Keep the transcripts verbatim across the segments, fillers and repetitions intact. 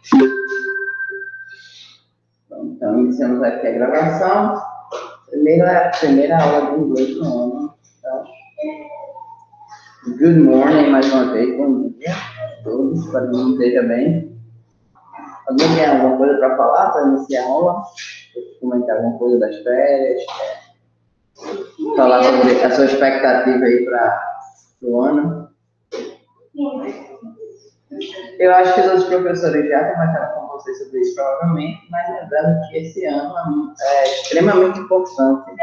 Então, iniciamos aqui a gravação. Primeira, primeira aula de inglês no ano. Então, good morning, mais uma vez, bom dia a todos, espero que todo esteja bem. Alguém tem alguma coisa para falar, para iniciar a aula? Comentar alguma coisa das férias? Falar sobre a sua expectativa aí para o ano? Eu acho que os professores já comentaram com vocês sobre isso, provavelmente, mas lembrando que esse ano é extremamente importante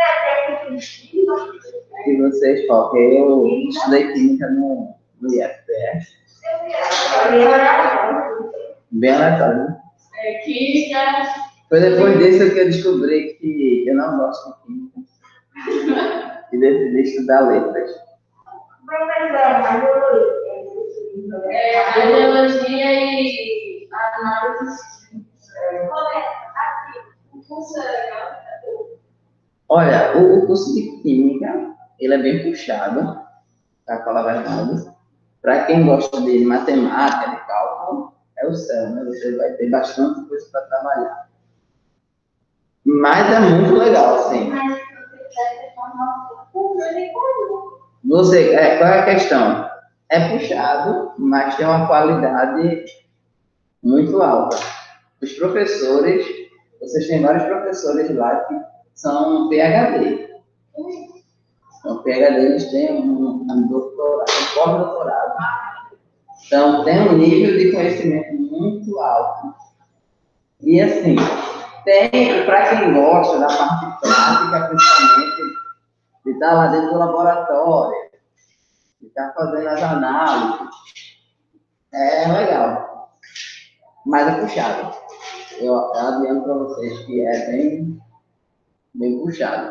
que vocês foquem. Eu estudei química no, no I F P S. Bem aleatório. É, química. Foi depois disso que eu descobri que eu não gosto de química. E decidi estudar letras. É, biologia e análise. Olha, o, o curso de química, ele é bem puxado, para falar a verdade. Para quem gosta de matemática, de cálculo, é o céu, né? Você vai ter bastante coisa para trabalhar. Mas é muito legal, assim. Você, é, qual é a questão? É puxado, mas tem uma qualidade muito alta. Os professores, vocês têm vários professores lá que são P H D. Então, P H D, eles têm um, um doutorado, um pós-doutorado. Então, tem um nível de conhecimento muito alto. E, assim, tem, para quem gosta da parte prática, principalmente, de estar lá dentro do laboratório, de estar fazendo as análises, é legal. Mas é puxado. Eu, eu adianto para vocês que é bem, bem puxado.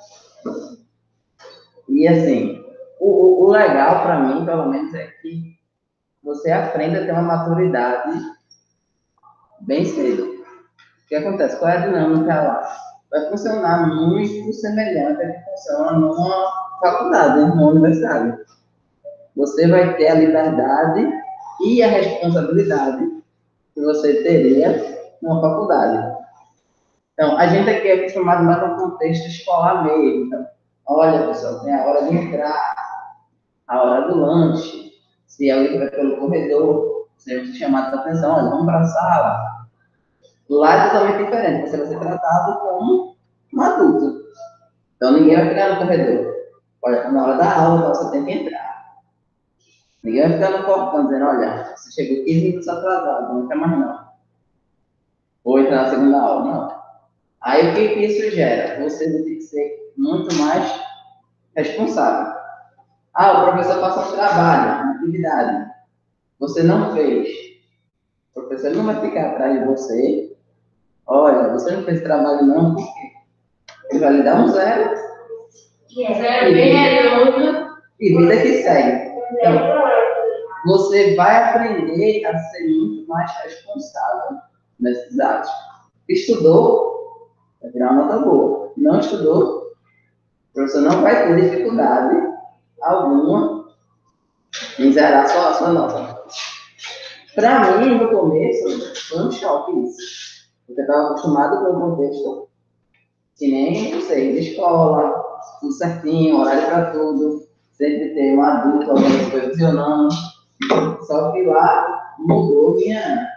E, assim, o, o legal para mim, pelo menos, é que você aprende a ter uma maturidade bem cedo. O que acontece? Qual é a dinâmica lá? Vai funcionar muito semelhante ao que funciona numa faculdade, numa universidade. Você vai ter a liberdade e a responsabilidade que você teria numa faculdade. Então, a gente aqui é acostumado mais a um contexto escolar mesmo. Então, olha, pessoal, tem a hora de entrar, a hora do lanche. Se alguém vai pelo corredor, você vai ser chamado a atenção, olha, vamos para a sala. Lá é totalmente diferente, você vai ser tratado como um adulto. Então, ninguém vai ficar no corredor. Olha, na hora da aula, você tem que entrar. Ninguém vai ficar no portão dizendo, olha, você chegou quinze minutos atrasado, não quer mais não. Ou entrar na segunda aula, não. Aí, o que, que isso gera? Você vai ter que ser muito mais responsável. Ah, o professor passou um trabalho, uma atividade. Você não fez. O professor não vai ficar atrás de você. Olha, você não fez trabalho não, por quê? Ele vai lhe dar um zero. Zero bem redondo. E vida que segue. Então, você vai aprender a ser muito mais responsável nesses atos. Estudou, vai virar uma nota boa. Não estudou, o professor não vai ter dificuldade alguma em zerar a sua, a sua nota. Para mim, no começo, foi um choque isso. Porque eu estava acostumado com o contexto que nem vocês, de escola, tudo certinho, horário para tudo, sempre ter um adulto, alguém supervisionando. Só que lá mudou minha,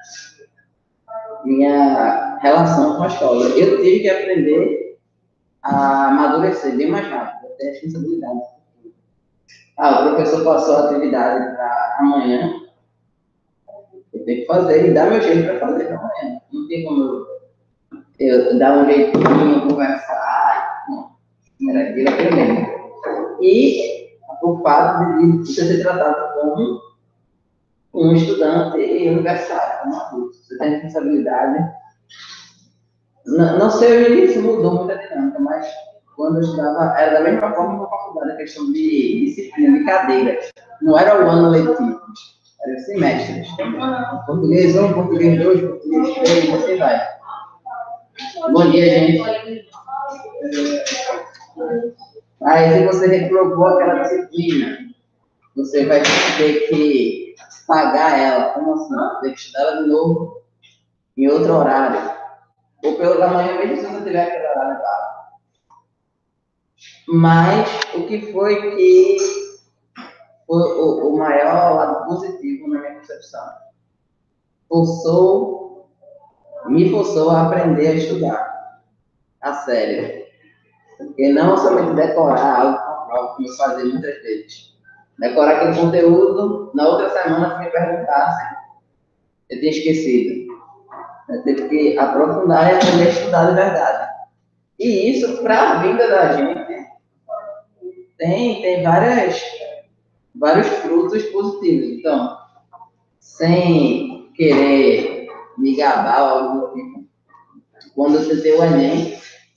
minha relação com a escola. Eu tive que aprender a amadurecer bem mais rápido, a ter responsabilidade. Ah, o professor passou a atividade para amanhã, eu tenho que fazer e dar meu jeito para fazer para amanhã. Não tem como eu, eu dar um jeitinho, conversar. Não. Era aquilo, aquilo mesmo. E o fato de você ser tratado como um estudante universitário, como adulto. Você tem responsabilidade. Não, não sei o início mudou muito a dinâmica, mas quando eu estudava, era da mesma forma que a faculdade, a questão de disciplina, de cadeiras. Não era o ano letivo. Era os semestres. Português um, português dois, português três, e assim vai. Bom dia, gente. Aí, se você reprovou aquela disciplina, você vai ter que pagar ela. Como assim? Tem que estudar ela de novo em outro horário, ou pela manhã mesmo se você tiver aquele horário vago. Mas o que foi que foi o, o maior lado positivo na minha concepção? Forçou, me forçou a aprender a estudar, a sério. Porque não somente decorar algo com prova, como eu fazia muitas vezes. Decorar aquele conteúdo, na outra semana, se me perguntassem, eu tinha esquecido. Eu tive que aprofundar e aprender a estudar de verdade. E isso, para a vida da gente, tem, tem várias, vários frutos positivos. Então, sem querer me gabar ou algo do tipo, quando você tem o Enem,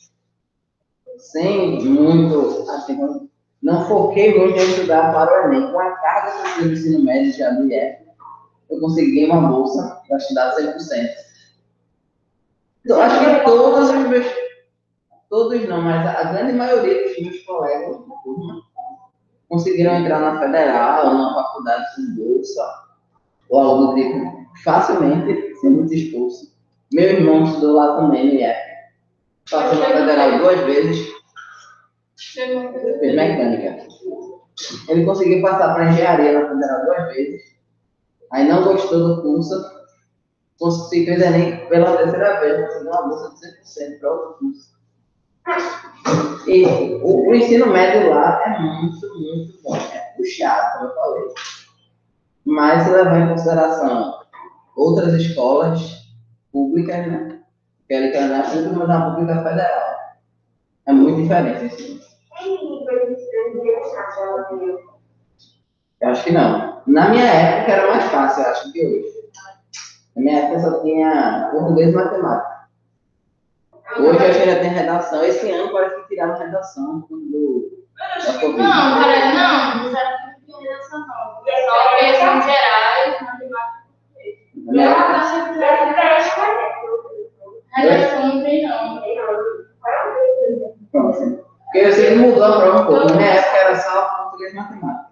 sem muito, assim, não foquei muito em estudar para o Enem. Com a carga que eu tive no ensino médio já do I F, eu consegui uma bolsa para estudar cem por cento. Então, acho que todos os meus, todos não, mas a grande maioria dos meus colegas da turma conseguiram entrar na federal, na faculdade com bolsa, ou algo do tipo, facilmente, sem muito esforço. Meu irmão estudou lá também no I F. Passou na federal duas vezes, fez mecânica. Ele conseguiu passar para engenharia na federal duas vezes, aí não gostou do curso, conseguiu fez Enem pela terceira vez, conseguiu uma bolsa de cem por cento para outro curso. E o, o ensino médio lá é muito, muito bom, é puxado, como eu falei. Mas se levar em consideração outras escolas públicas, né? Que ele quer dar sempre uma pública federal. É muito diferente isso. Eu acho que não. Na minha época era mais fácil, eu acho, que hoje. Na minha época só tinha português e matemática. Hoje eu acho que ainda tem redação. Esse ano parece que tiraram redação do, da Covid. Não, cara, não, não era que redação, não. Só questões gerais, matemática. Redação não tem, não. Porque eu sei que mudou a prova um pouco. Na minha época era só português e matemática.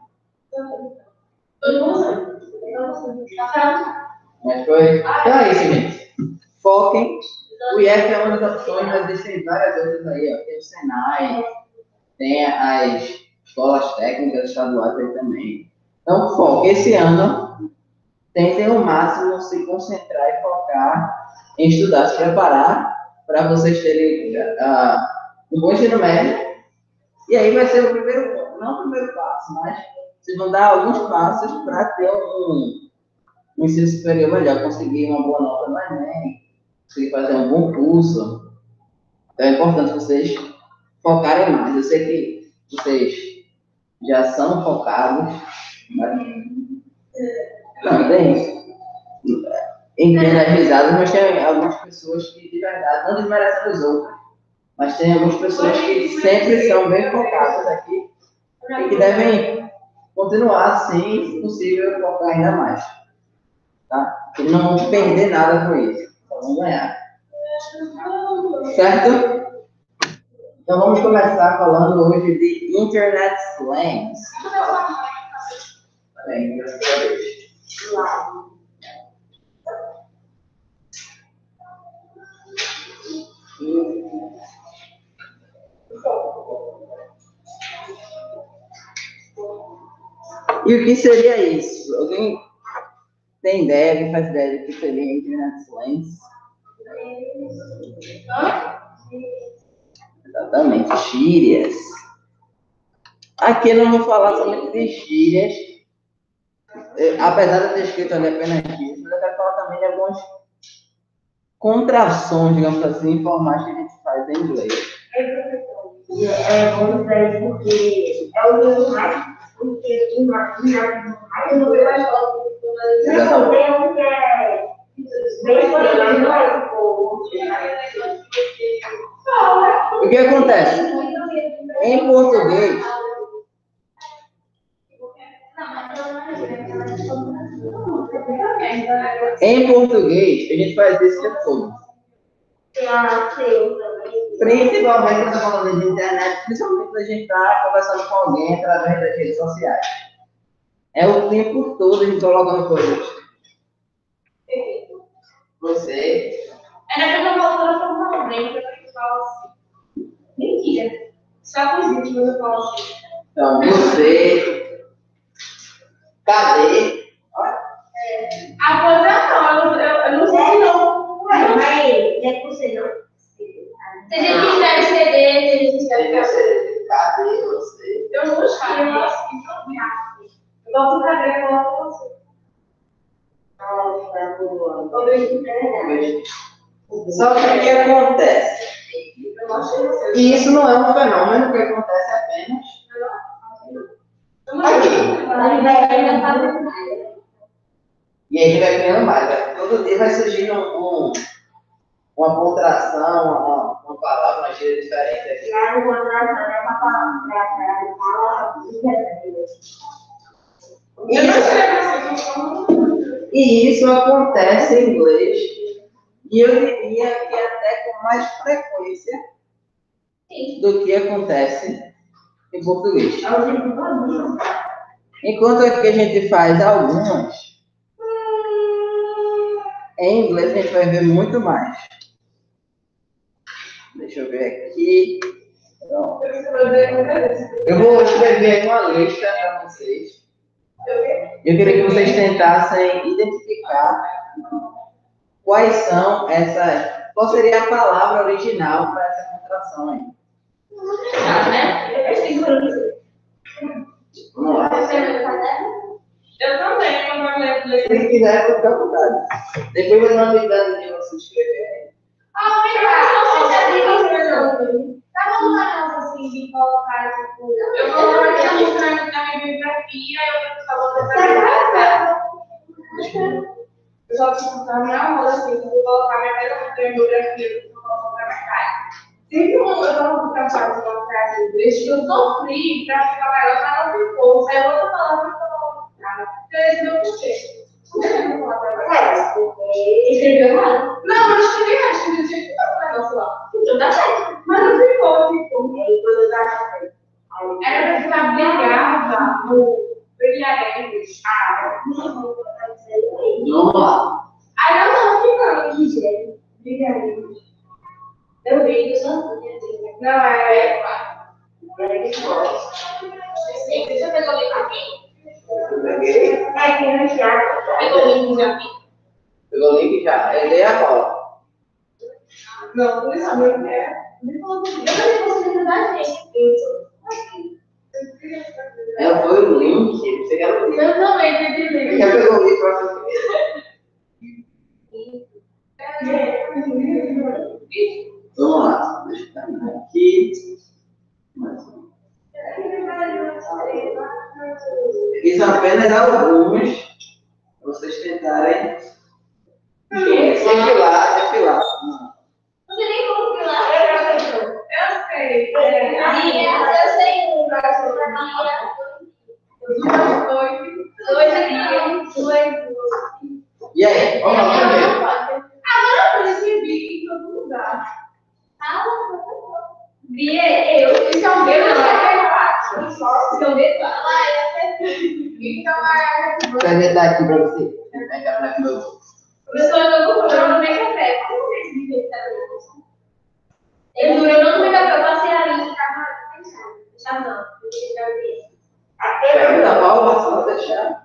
Mas foi. Então é isso, gente. Foquem. O I F é uma das opções, mas existem várias outras aí. Ó. Tem o Senai, tem as escolas técnicas estaduais aí também. Então, foque. Esse ano, tentem ao máximo se concentrar e focar em estudar, se preparar para vocês terem uh, um bom ensino médio. E aí vai ser o primeiro, não o primeiro passo, mas vocês vão dar alguns passos para ter um, um ensino superior melhor, conseguir uma boa nota no Enem, conseguir fazer um bom curso. Então é importante vocês focarem mais. Eu sei que vocês já são focados, mas não tem isso. Entendo as risadas, mas tem algumas pessoas que de verdade não desmerecem os outros. Mas tem algumas pessoas que sempre são bem focadas aqui e que devem continuar assim, se possível, focar ainda mais. Tá? Eles não vão perder nada com isso, só vão ganhar. Certo? Então vamos começar falando hoje de Internet Slangs. Bem, graças a Deus. E o que seria isso? Alguém tem ideia, alguém faz ideia do que seria Internet Slangs? Exatamente, gírias. Aqui eu não vou falar somente de gírias, apesar de eu ter escrito ali apenas gírias, mas eu quero falar também de algumas contrações, digamos assim, informais que a gente faz em inglês. É bom para isso porque é o livro mais, porque o mais o número mais alto. Não, tem um que é bem mas não é o que acontece? Em português, em português, a gente faz isso o tempo todo. Principalmente quando está falando de internet, principalmente quando a gente está conversando com alguém através das redes sociais. É o tempo todo a gente colocando coisas. Você. Era pra eu voltar pra falar bem, pra eu falo assim. Mentira. Só com os íntimos eu falo assim. Então, você. Cadê? É. Aposentou, eu, eu, eu não sei se não. Ué, mas é por você não. Se a gente quiser ceder, se a gente quiser ficar. Cadê você? Eu não sei, eu acho que não me acho. Eu gosto de cadeira e coloco com você. Nossa, boa. Ou beijo de verdade. Só que o que acontece? E isso não é um fenômeno que acontece apenas aqui. E aí a gente vai criando mais. Vai, todo dia vai surgindo um, um, uma contração, uma, uma palavra, uma gíria diferente aqui. Isso, e isso acontece em inglês. E eu diria que até com mais frequência do que acontece em português. Enquanto aqui a gente faz algumas, em inglês a gente vai ver muito mais. Deixa eu ver aqui. Então, eu vou escrever uma lista para vocês. Eu queria que vocês tentassem identificar quais são essas. Qual seria a palavra original para essa contração aí? Ah, né? Vamos lá. Eu também, eu não lembro. Se quiser, fica à vontade. Depois eu mando cuidado de você escrever. Ah, vem cá, você já viu isso? Tá voltando assim de colocar, tipo. Eu vou colocar mostrando na minha bibliografia, eu só vou tentar. Eu só preciso estar na roda assim, eu vou colocar minha bibliografia, eu vou colocar minha cara. Sempre eu não trabalho de uma frase em inglês que eu sofri pra ficar melhor, mas não ficou. Aí outra palavra que eu vou colocar. Esse meu contexto. Escreveu errado? Não, eu não escrevi errado, escrevi do jeito que estava o negócio lá. Então dá certo. Mas não ficou, ficou. Era pra ficar brigada no brilharemos. Ah, Vamos lá. aí eu tava ficando, gente. Brilharemos. Eu vi isso, não Não, é. Você pegou o link aqui? Eu peguei. É que não já. Pegou o link já aqui? Pegou o link já. Eu dei a bola. Não, por isso mesmo é. Eu também consigo da gente. Ela foi o link. Você quer o link? Eu também pedi Você link. quer pegar o link para você? Vamos lá. Deixa eu dar aqui. Fiz apenas alguns. Vocês tentarem defilar, defilar. Não sei nem como que lá. Eu sei. Eu sei um. Dois aqui. Dois. E aí? Vamos lá primeiro. Agora eu percebi em todo lugar. Bia, eu. Isso é um beijo, não é fácil. Isso é um beijo. Então, é. Vou apresentar aqui para você. Vai cá para meu. Professor, eu não vou nem café. Como que esse vídeo está vendo? Eu juro, eu não tomei café, eu passei ali e estava pensando. Já não, eu tinha que ver. Pega da bola, só deixar.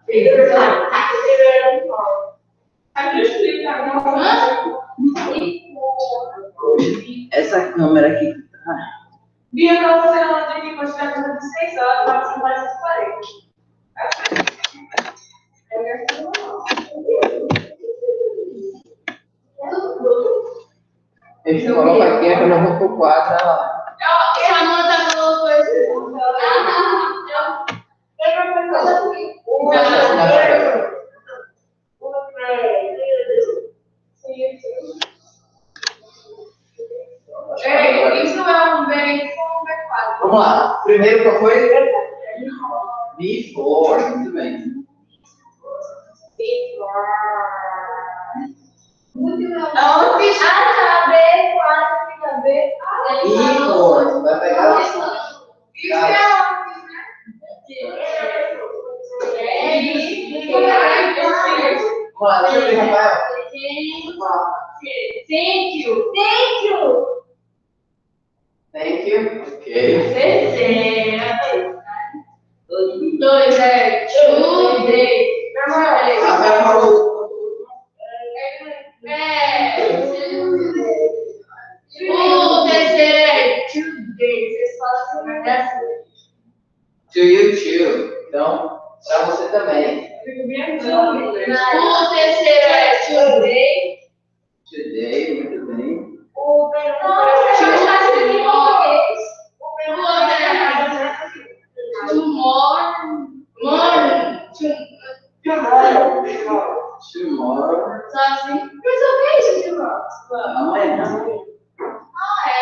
Essa câmera aqui. Bia, eu estava fazendo uma dica que você vai fazer de seis horas, para você fazer essas paredes. Eles colocam aqui, quando eu vou pro quadro, ela. A Amanda colocou esse ponto. É, isso é um bem com um B quatro. Vamos lá. Primeiro qual foi? Before. Muito bem. Antes. Ah, tá. B quatro fica B. Before. Vai pegar isso. Isso é antes, né? É isso. Vamos lá, deixa eu ver, Rafael. Thank you. Thank you. Thank you. Ok. Terceira. Dois é today. Rafael falou. É. O terceiro é today. Vocês falam assim, mas é assim. To you too. Então, para você também. O terceiro é today. Today, muito bem. O penúltimo Tomorrow. Morning. Tomorrow. Só assim. Mas o que é isso, tomorrow? Amanhã. Ah, é.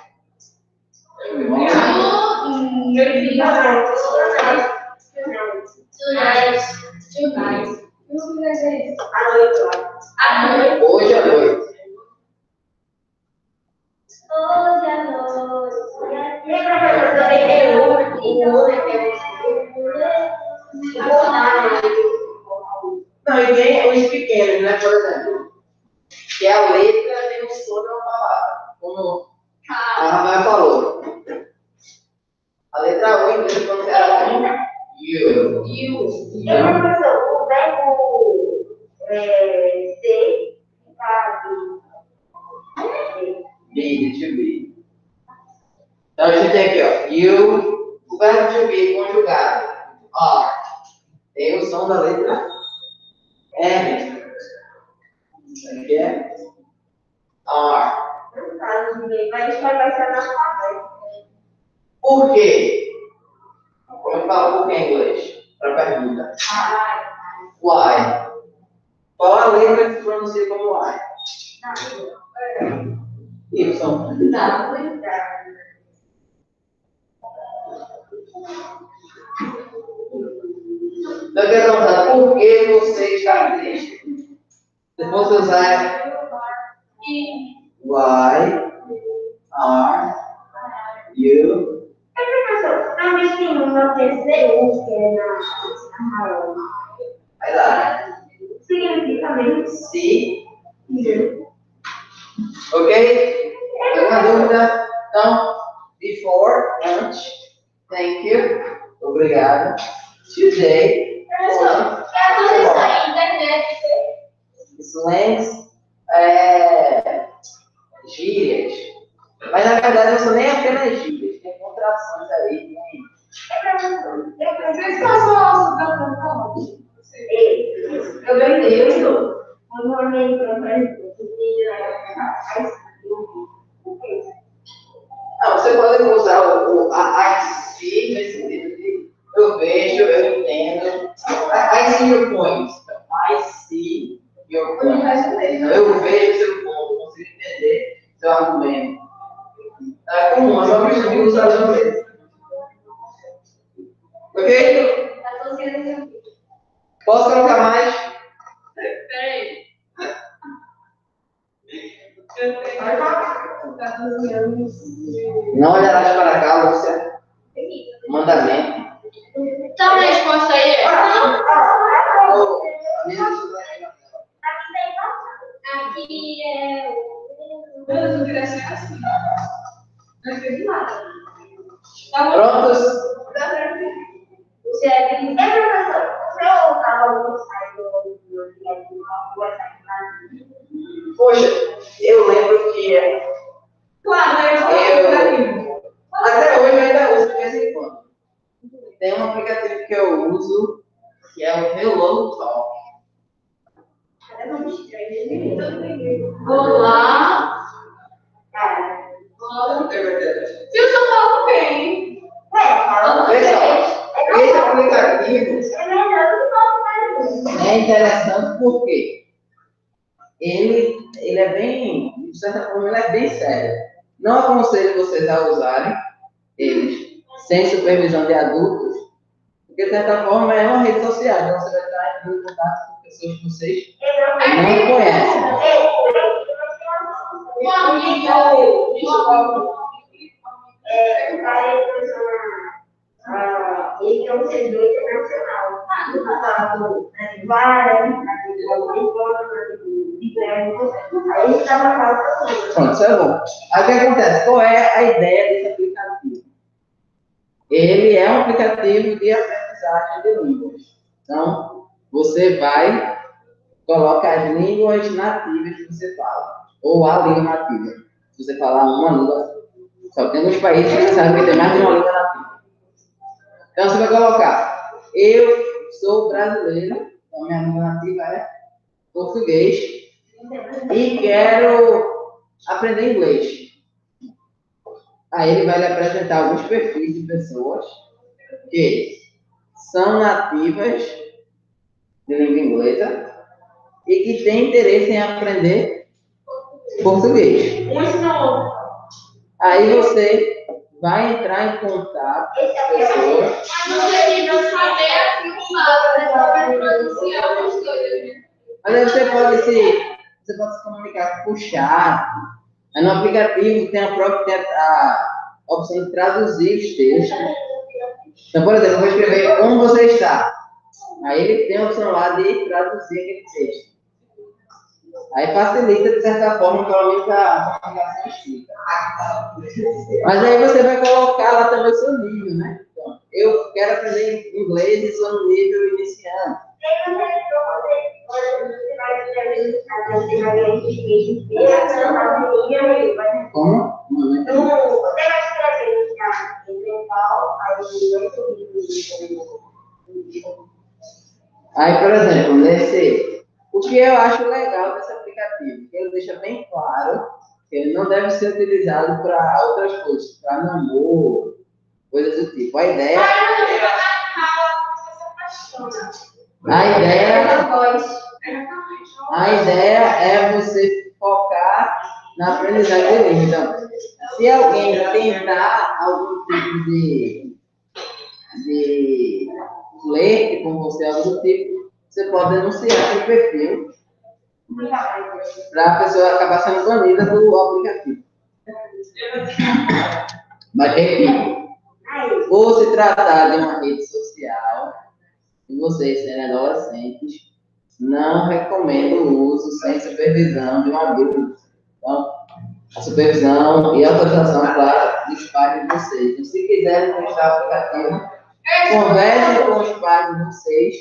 Tonight. Tonight. À noite. Hoje à noite. Hoje à noite. Lembra que eu também tenho um Não, e tem os pequenos, né? Por exemplo, que a letra tem um som de uma palavra. Como a Rafael falou. A letra U, em vez de pronunciar como you. You. Eu não sei, o verbo é, ser fica Be, to be. Então a gente tem aqui, ó. You, o verbo to be conjugado. Are. Tem o som da letra R. Aqui é are. mas vai ser analfabeto. Por quê? Como eu falo por quê em inglês? Para a pergunta. Why? Qual a letra que se pronuncia como why? Y. Então, eu quero perguntar, por que você está triste? Depois você usar why are you? É, professor, realmente tem uma terceira que é na amarela. Vai lá. Significa mesmo. See. Ok? Alguma dúvida? Então, before, antes. Thank you. Obrigado. Today. Slangs. É, gírias. Mas na verdade não são nem apenas gírias. Tem contrações aí. Vocês passam a Eu ganhei, eu sou. Quando eu olhei para o Não, você pode usar o, o a I see nesse sentido de eu vejo, eu entendo. I, I see your point. I see your point. Então, eu vejo seu ponto, consigo entender seu argumento. É comum, é só que eu usar às vezes. Ok? Posso colocar mais? Peraí. Não olharás para cá, Lúcia. Mandamento. Então a resposta aí é. Aqui é. Eu não queria ser assim. Não escrevi nada. Prontos? Você é professor, você estava no site do Poxa, eu lembro que Claro, eu até hoje eu ainda uso de vez em quando. Tem um aplicativo que eu uso que é o Hello Talk. Olá. Não tem verdade. Se eu só falo com quem? Pessoal, esse aplicativo é interessante porque ele, ele é bem, de certa forma, ele é bem sério. Não aconselho vocês a usarem eles sem supervisão de adultos, porque de certa forma é uma rede social, então você vai estar em contato com pessoas que vocês não conhecem. Um amigo. Ele é um servidor internacional. No passado, várias, Aí ele estava falando. Pronto, isso é bom. Aí o que acontece? Qual é a ideia desse aplicativo? Ele é um aplicativo de aprendizagem de línguas. Então, você vai colocar as línguas nativas que você fala, ou a língua nativa. Se você falar uma língua, só tem alguns países que você sabe que tem mais de uma língua nativa. Então, você vai colocar, eu sou brasileiro, então minha língua nativa é português, e quero aprender inglês. Aí ele vai lhe apresentar alguns perfis de pessoas que são nativas de língua inglesa e que têm interesse em aprender português. Aí você vai entrar em contato com as pessoas. Mas aí você pode se, você pode se comunicar com o chat. Aí no aplicativo tem a própria tem a, a opção de traduzir os textos. Então, por exemplo, eu vou escrever como você está. Aí ele tem a opção lá de traduzir aquele texto. Aí facilita, de certa forma, pelo menos a comunicação escrita. Mas aí você vai colocar lá também o seu nível, né? Então, eu quero aprender inglês e sou no nível iniciante. Como? Aí, por exemplo, nesse, o que eu acho legal desse aplicativo, que ele deixa bem claro que ele não deve ser utilizado para outras coisas, para namoro, coisas do tipo. A ideia, a ideia, a ideia é você focar na aprendizagem de língua. Então, se alguém tentar algum tipo de, de flerte com você, algo do tipo, você pode denunciar o perfil para a pessoa acabar sendo banida do aplicativo. Mas, repito, por se tratar de uma rede social, e vocês serem adolescentes, não recomendo o uso sem supervisão de um adulto. Então, a supervisão e a autorização, claro, dos pais de vocês. Então, se quiserem testar o aplicativo, conversem com os pais de vocês.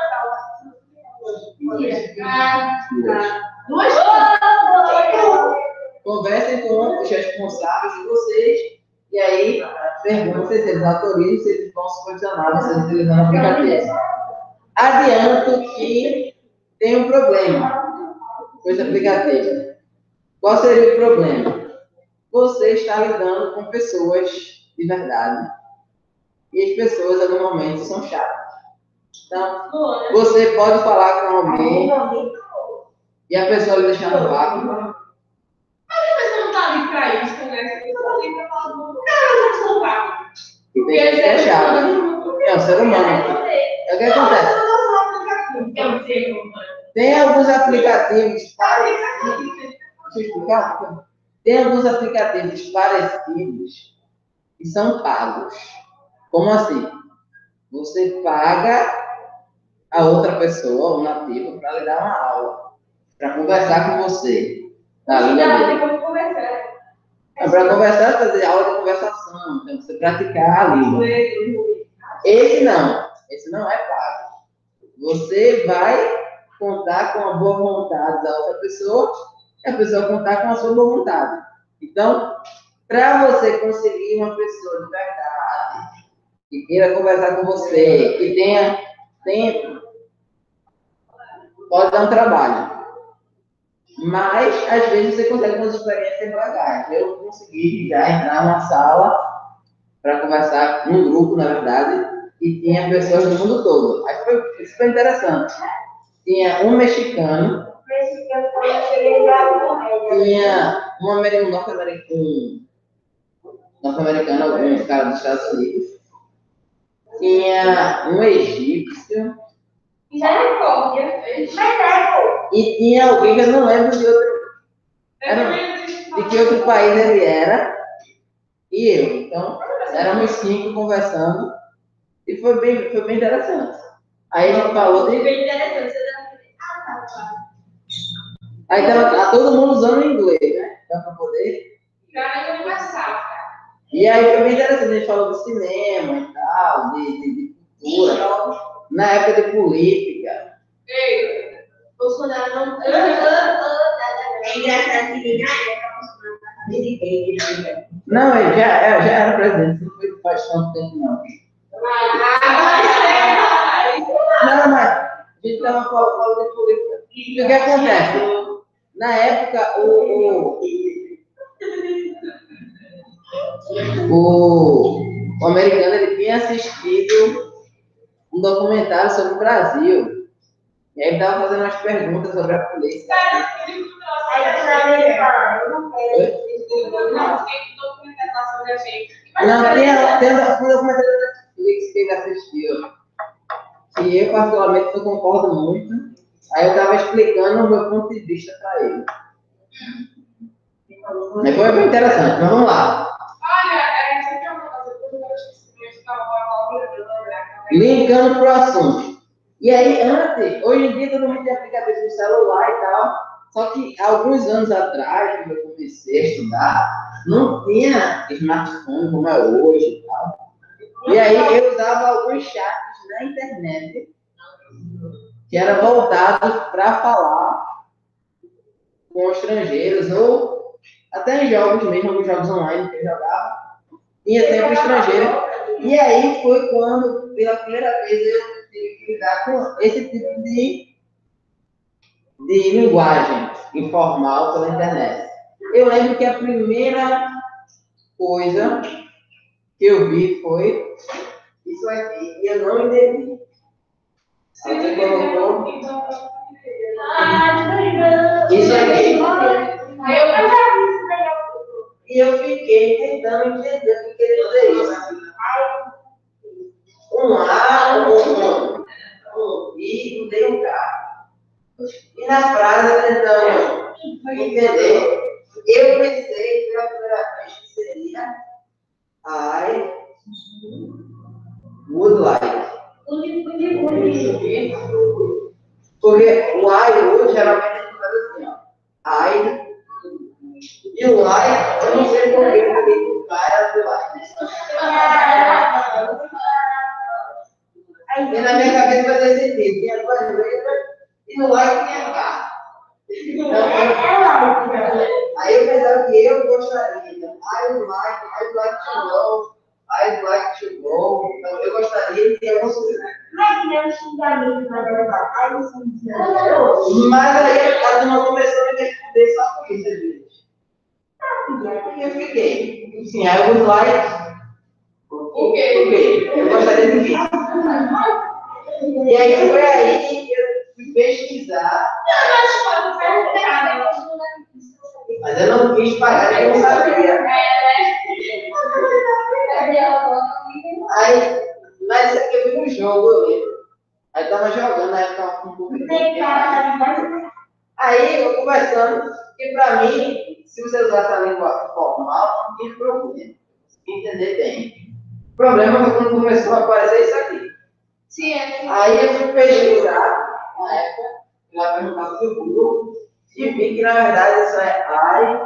Conversem com os responsáveis de vocês e aí perguntem se eles autorizam, se eles vão supervisionar vocês utilizando o aplicativo. Adianto que tem um problema com esse aplicativo. Qual seria o problema? Você está lidando com pessoas de verdade e as pessoas, a algum momento, são chatas. Então, você pode falar com alguém e a pessoa lhe deixar no vácuo. Mas a pessoa não está ali para isso, né? A pessoa está ali para falar do mundo. Cara, não está. E tem gente que é chata. É um ser humano. É o que acontece. Tem alguns aplicativos parecidos. Deixa eu explicar. Tem alguns aplicativos parecidos que são pagos. Como assim? Você paga a outra pessoa, o nativo, para lhe dar uma aula, para conversar com você. Na língua dele. É para conversar, fazer aula de conversação, então você praticar a língua. Esse não, esse não é pago. Você vai contar com a boa vontade da outra pessoa e a pessoa contar com a sua boa vontade. Então, para você conseguir uma pessoa de verdade, que queira conversar com você, que tenha tempo, pode dar um trabalho. Mas, às vezes, você consegue umas experiências legais. Eu consegui já entrar numa sala para conversar, num grupo, na verdade, e tinha pessoas do mundo todo. Aí foi super interessante. Tinha um mexicano, tinha um americano, norte-americano, norte-americano, algum cara dos Estados Unidos, tinha um egípcio, e tinha alguém que eu não lembro de outro, era, de que outro país ele era, e eu. Então, éramos cinco conversando, e foi bem, foi bem interessante. Aí a gente falou de... Bem interessante. Aí tava todo mundo usando o inglês, né? Para poder. Pra mim, uma safra. E aí foi bem interessante, a gente falou do cinema e tal, de, de, de cultura, na época de política. Ei, Bolsonaro não. É engraçado que na época Não, ele já, é, já era presidente, não foi faz tanto tempo, não. Não, mas a gente estava falando de política. E o que acontece? Na época, o, o, o, o americano ele tinha assistido um documentário sobre o Brasil. E aí ele estava fazendo umas perguntas sobre a polícia. Aí eu falei, eu não quero. Não, tem, tem um documentário da Netflix que ele assistiu. Que eu, particularmente, não concordo muito. Aí eu estava explicando o meu ponto de vista para ele. Mas foi bem interessante, mas vamos lá. Olha, isso aqui é uma coisa que eu acho que estava Linkando para o assunto. E aí, antes, hoje em dia todo mundo tem aplicativo no celular e tal. Só que alguns anos atrás, quando eu comecei a estudar, não tinha smartphone como é hoje e tal. E aí eu usava alguns chats na internet que eram voltados para falar com estrangeiros ou até em jogos mesmo, alguns jogos online que eu jogava, tinha sempre estrangeiro. E aí foi quando, pela primeira vez, eu tive que lidar com esse tipo de, de linguagem informal pela internet. Eu lembro que a primeira coisa que eu vi foi isso aqui, e eu não entendi. Você colocou isso aqui. Eu já vi isso daí. E eu fiquei tentando entender o que queria dizer isso. Um A, um, um, um I, um D, um K. E na frase, tentando entender, eu pensei pela primeira vez que seria I would like. Porque o I would geralmente a gente faz assim, ó. I e o like, eu não sei porquê, porque o cara do like. E na minha cabeça vai ter sentido. Tinha duas letras e no like tinha K. Então, aí eu pensava que eu gostaria. I would like, I'd like to know, I'd like to go. Então, eu gostaria de ter algumas coisas. Mas meu xingamento vai levar. Aí você me Mas aí a turma começou a me responder só por isso, gente. E eu fiquei. Sim, I would like. O quê? O quê? Eu gostaria de vir. E aí foi aí que eu fui pesquisar. Mas eu não quis pagar, eu não sabia. Aí, mas isso aqui eu vi no jogo, eu lembro. Aí tava jogando, aí eu tava com um público. Aí eu conversando, que pra mim, se você usasse a língua formal, não tinha problema. Entender bem. O problema foi quando começou a aparecer isso aqui. Sim, é. Aí eu fui pesquisar, na época, ela perguntava para o Google, e vi que na verdade isso é I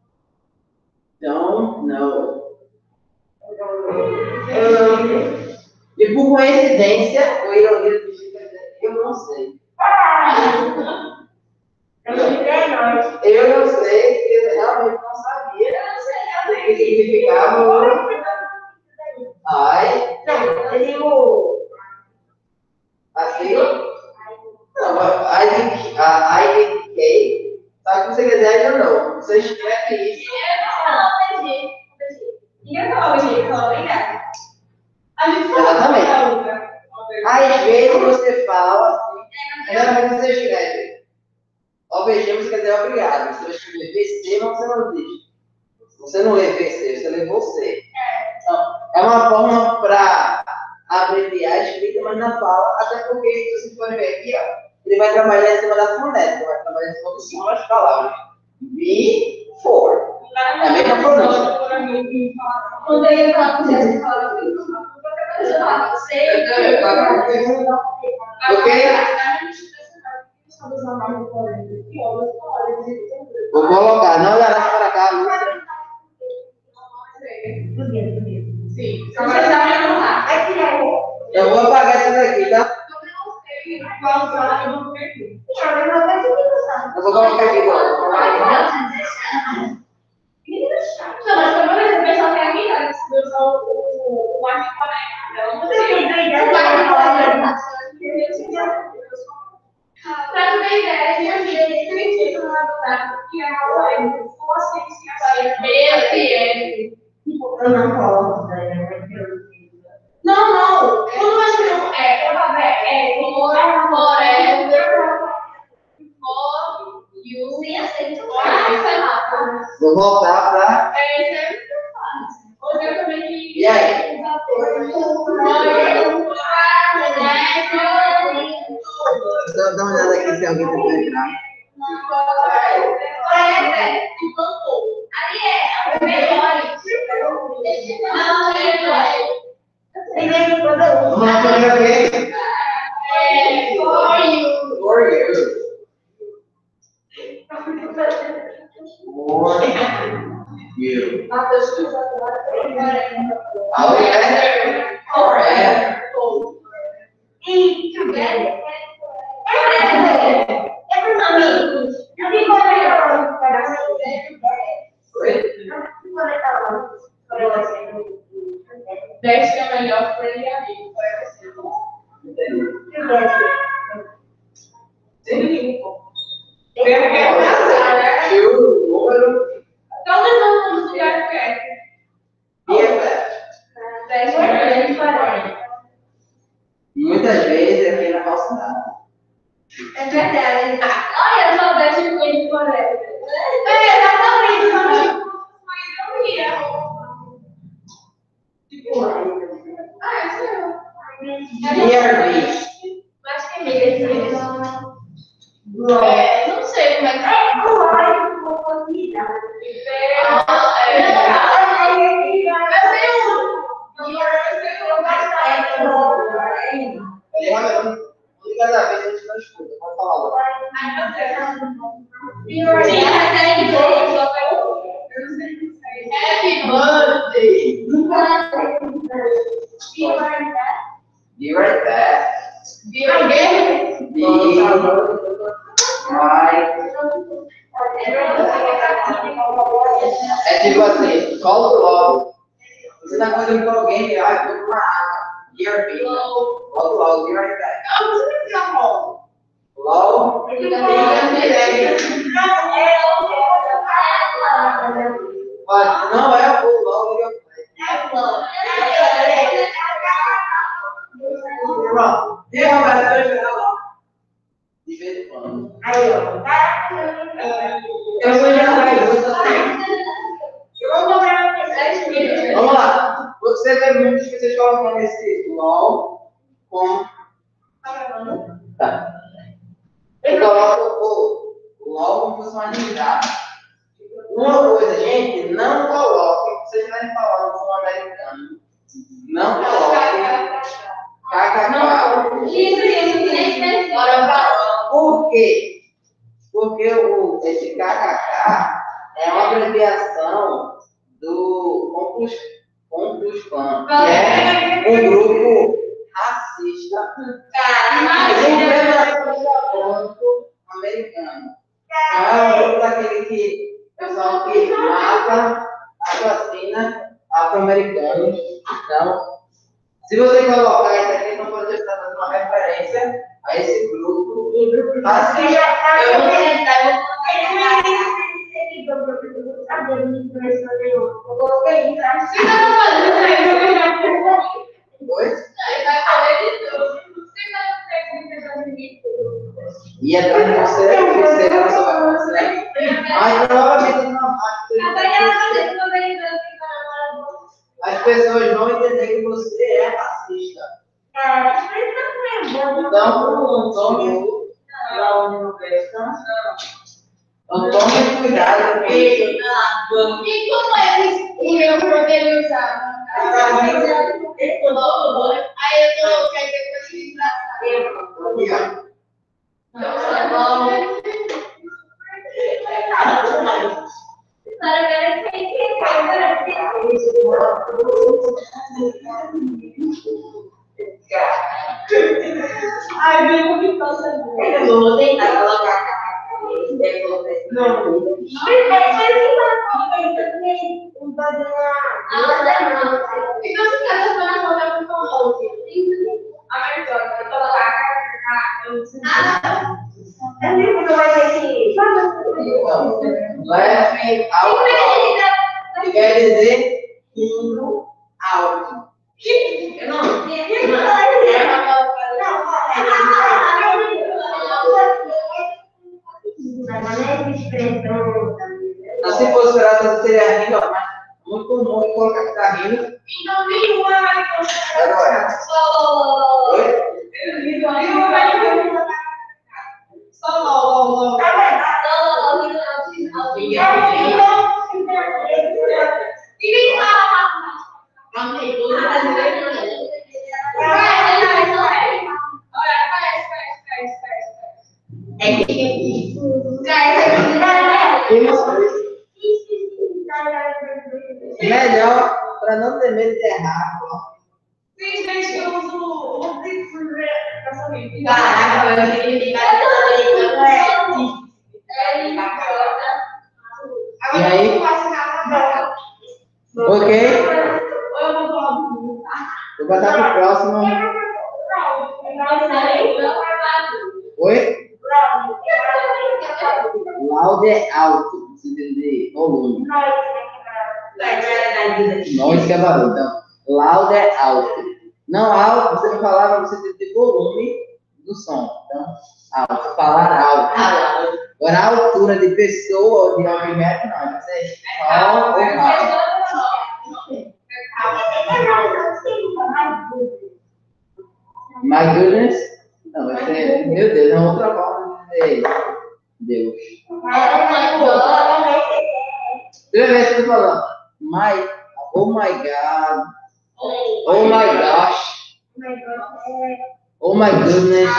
don't know. Um, e por coincidência, ou ironia do destino, eu não sei. Eu não sei, eu realmente não sabia o que significava I. Não, eu digo. Assim, não, a I D K, só que você quiser, eu não. Você escreve isso. Ninguém falou isso, falou obrigada. A gente Exatamente. Às vezes você fala assim, geralmente você escreve O B G, você quer dizer obrigado. Você vai escrever V C, mas você não diz. Você não lê V C, você lê você. Então, é uma forma para abreviar a escrita, mas não fala, até porque, se você for ver aqui, ó, ele vai trabalhar em cima da fonética, vai trabalhar em cima do som das palavras. Be, for. É a mesma pronúncia. Quando ele fala com você, você fala Ok? Vou colocar, não olharás para cá, Lúcia. Sim, só vai dar minha lá. Eu vou apagar essa daqui, tá? Eu vou colocar aqui agora. Não, mas pelo menos o pessoal tem aqui, né? Se usar o mágico conectado. Pra tu ter ideia, tinha gente escrito no lado que é uma ciência B F L. Eu não coloco, né? Não, não. Quando nós temos é, é, for, for, é, for, you, sim, aceito. Vou voltar pra. É, sempre faz. Hoje eu também que. E aí? Dá dá uma olhada aqui se alguém tá querendo entrar. Ali é, é o melhor. Não, é melhor. Vamos lá, primeira vez. É, for you. For you. For you. Forever. Forever. Eat together. Every mommy. Eu fico olhando para você. Oi? Best é o melhor for ele amigo. Sim. Então, Eu, número. nós vamos nos lugares que é. E é certo. Best é o melhor. Muitas vezes aqui na falsidade. É verdade. Olha só o Best de coisa de colégio. É, exatamente. Mas eu ia. Ah, isso é. Dear Beast. Mas que mesmo. É, não sei como é que é. Cada vez a gente não escuta, pode falar logo. Happy birthday. Be right back. Be right Be right. É tipo assim, coloca logo. Você tá conversando com alguém, ah, eu vou tomar água. Dear Beast. Coloca logo, be right back. Logo. Mas não é o logo que eu falei. Pronto. E a galera vai jogar lá. De vez em quando. Aí, ó. Eu vou jogar isso também. Vamos lá. Você vê muitas pessoas colocando esse LOL com. Tá. Eu coloco o LOL como fosse uma unidade. Uma coisa, gente, não coloque. Vocês vai falando com um americano. Não coloque. K K K. Por quê? Porque o, esse K K K é uma abreviação do Conclus Clan, que é um grupo racista americano. Não é um grupo daquele que pessoal que mata, assassina afro-americanos. Então, se você colocar isso aqui, não pode estar dando uma referência a esse grupo racista. Eu vou tentar, eu vou Oi? E atrás de você, você não só vai mas provavelmente não as pessoas vão entender que você é racista. Então, não tome o. Não tome cuidado com isso. E como é que eu poderia usar? Aí eu tô, quer dizer, eu Aqui, ó. Ai, bem bonitosa. Eu vou tentar colocar a cara. Não. Então, se cada semana voltar para o outro. A melhor, eu colocar a cara. Eu não sei. É mesmo que vai ter que. Leve alto. Que quer dizer indo alto. Eu não. Então, se fosse para seria rindo, ó, mas muito comum colocar que tá rindo. Então, nenhuma vai Agora. Só. Oi? Só LOL. Ninguém fala. É que Melhor, para não ter medo de errar. Tem gente que usa o caraca, eu queria ficar E aí? Ok? Vou passar pro próximo. Oi? Loud é alto. Você entender? Volume. Noise que é barulho. Então, loud é alto. Não alto, você vai falar para você entender volume do som. Então, alto. Falar alto. Agora, a altura de pessoa ou de objeto, não. Vai ser só ou alto. My goodness. Não, vai ser. Meu Deus, é outra forma de dizer Deus. Primeira vez que eu tô falando. My, oh my God. Oh my gosh. Oh my goodness.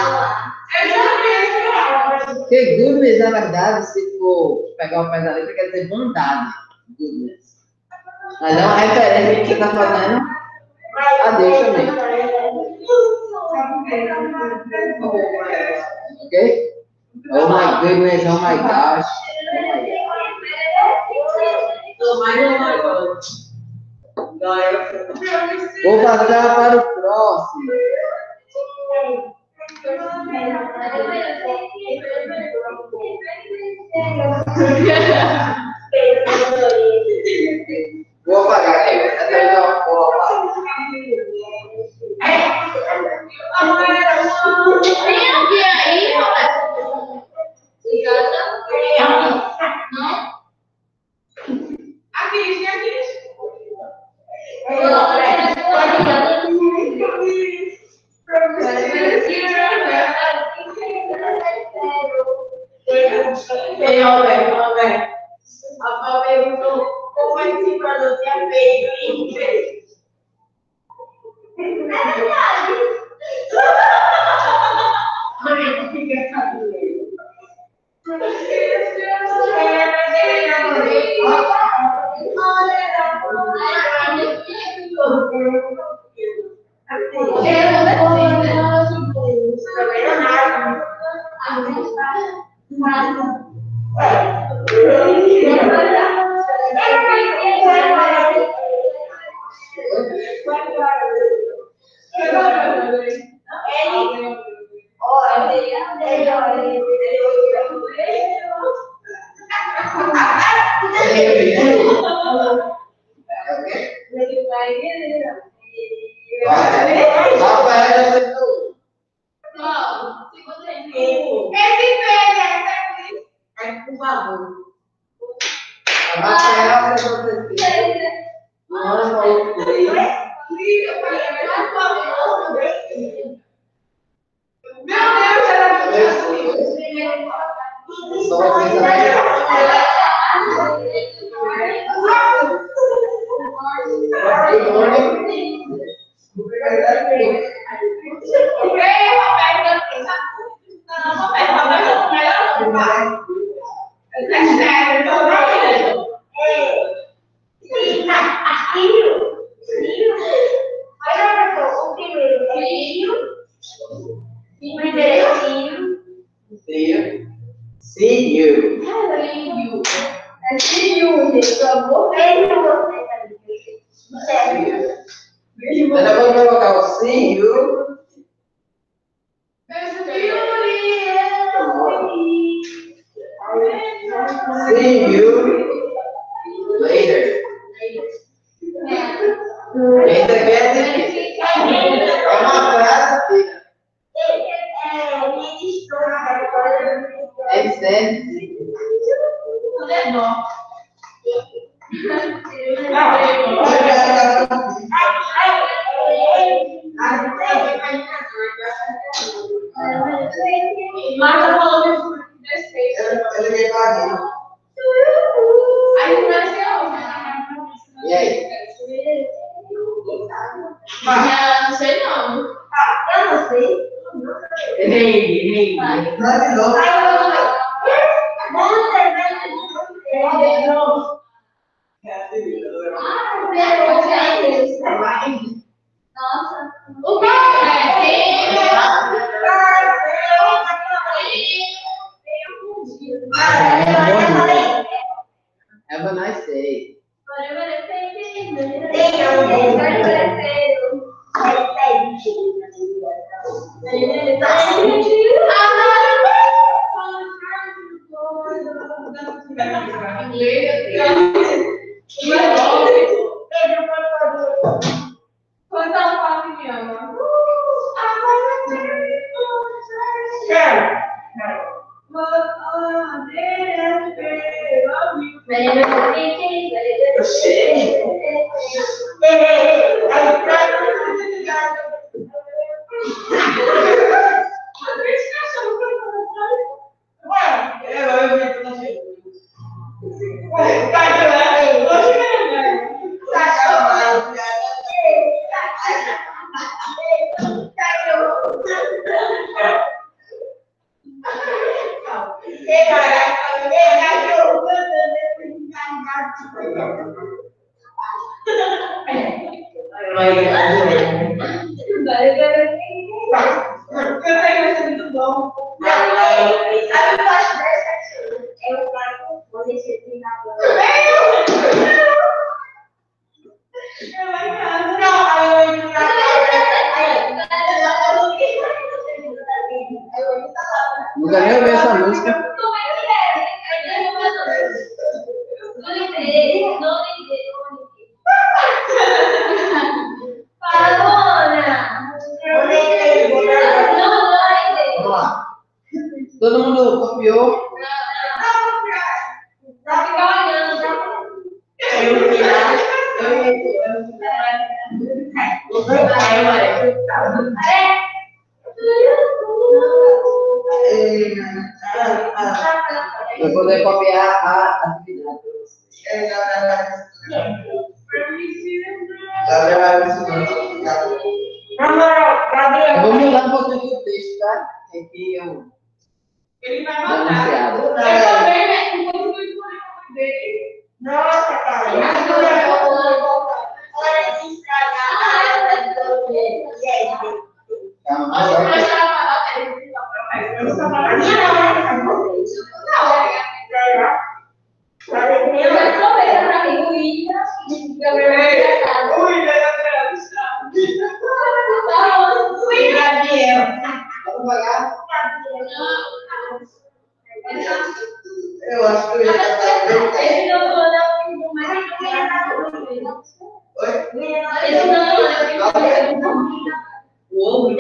Porque goodness, na verdade, se for pegar o pé da letra, quer dizer bondade. Goodness. Mas é uma referência que você está fazendo a Deus também. Ok? Oh my goodness, oh my gosh. Vou passar para o próximo. Vou apagar aqui. Até eu vou apagar. Primeiro É filho, gente, pelo amor de Deus. Sério. Agora vamos colocar o see you. See you later. Esse aqui é difícil. É uma frase, filha. É sempre. Marta falou que desfecho. Eu liguei pra mim. Aí não vai ser hoje. E aí? Não sei não. Eu não sei. Ei, ei. Não é de novo. Nossa. O que é? Have a nice day. Quanto papo me ama? Nunca nem ouvi essa música. Vamos lá. Todo mundo copiou? Para poder copiar a atividade. Eu vou mudar um pouquinho o texto, tá? Tem que eu. Ele vai Dá uma matar. enfiada. Eu também, né? Um pouco do escolhido dele. Nossa, cara. Calma, Acho que vai mas chegar pra dar ele. Eu não sei falar disso. Eu já trouxe pra mim o Ida. O Ida é a vamos pagar. Eu acho que eu ia cantar bem. Ele não mandou mais ninguém. Oi? Ele não mandou. O ombro.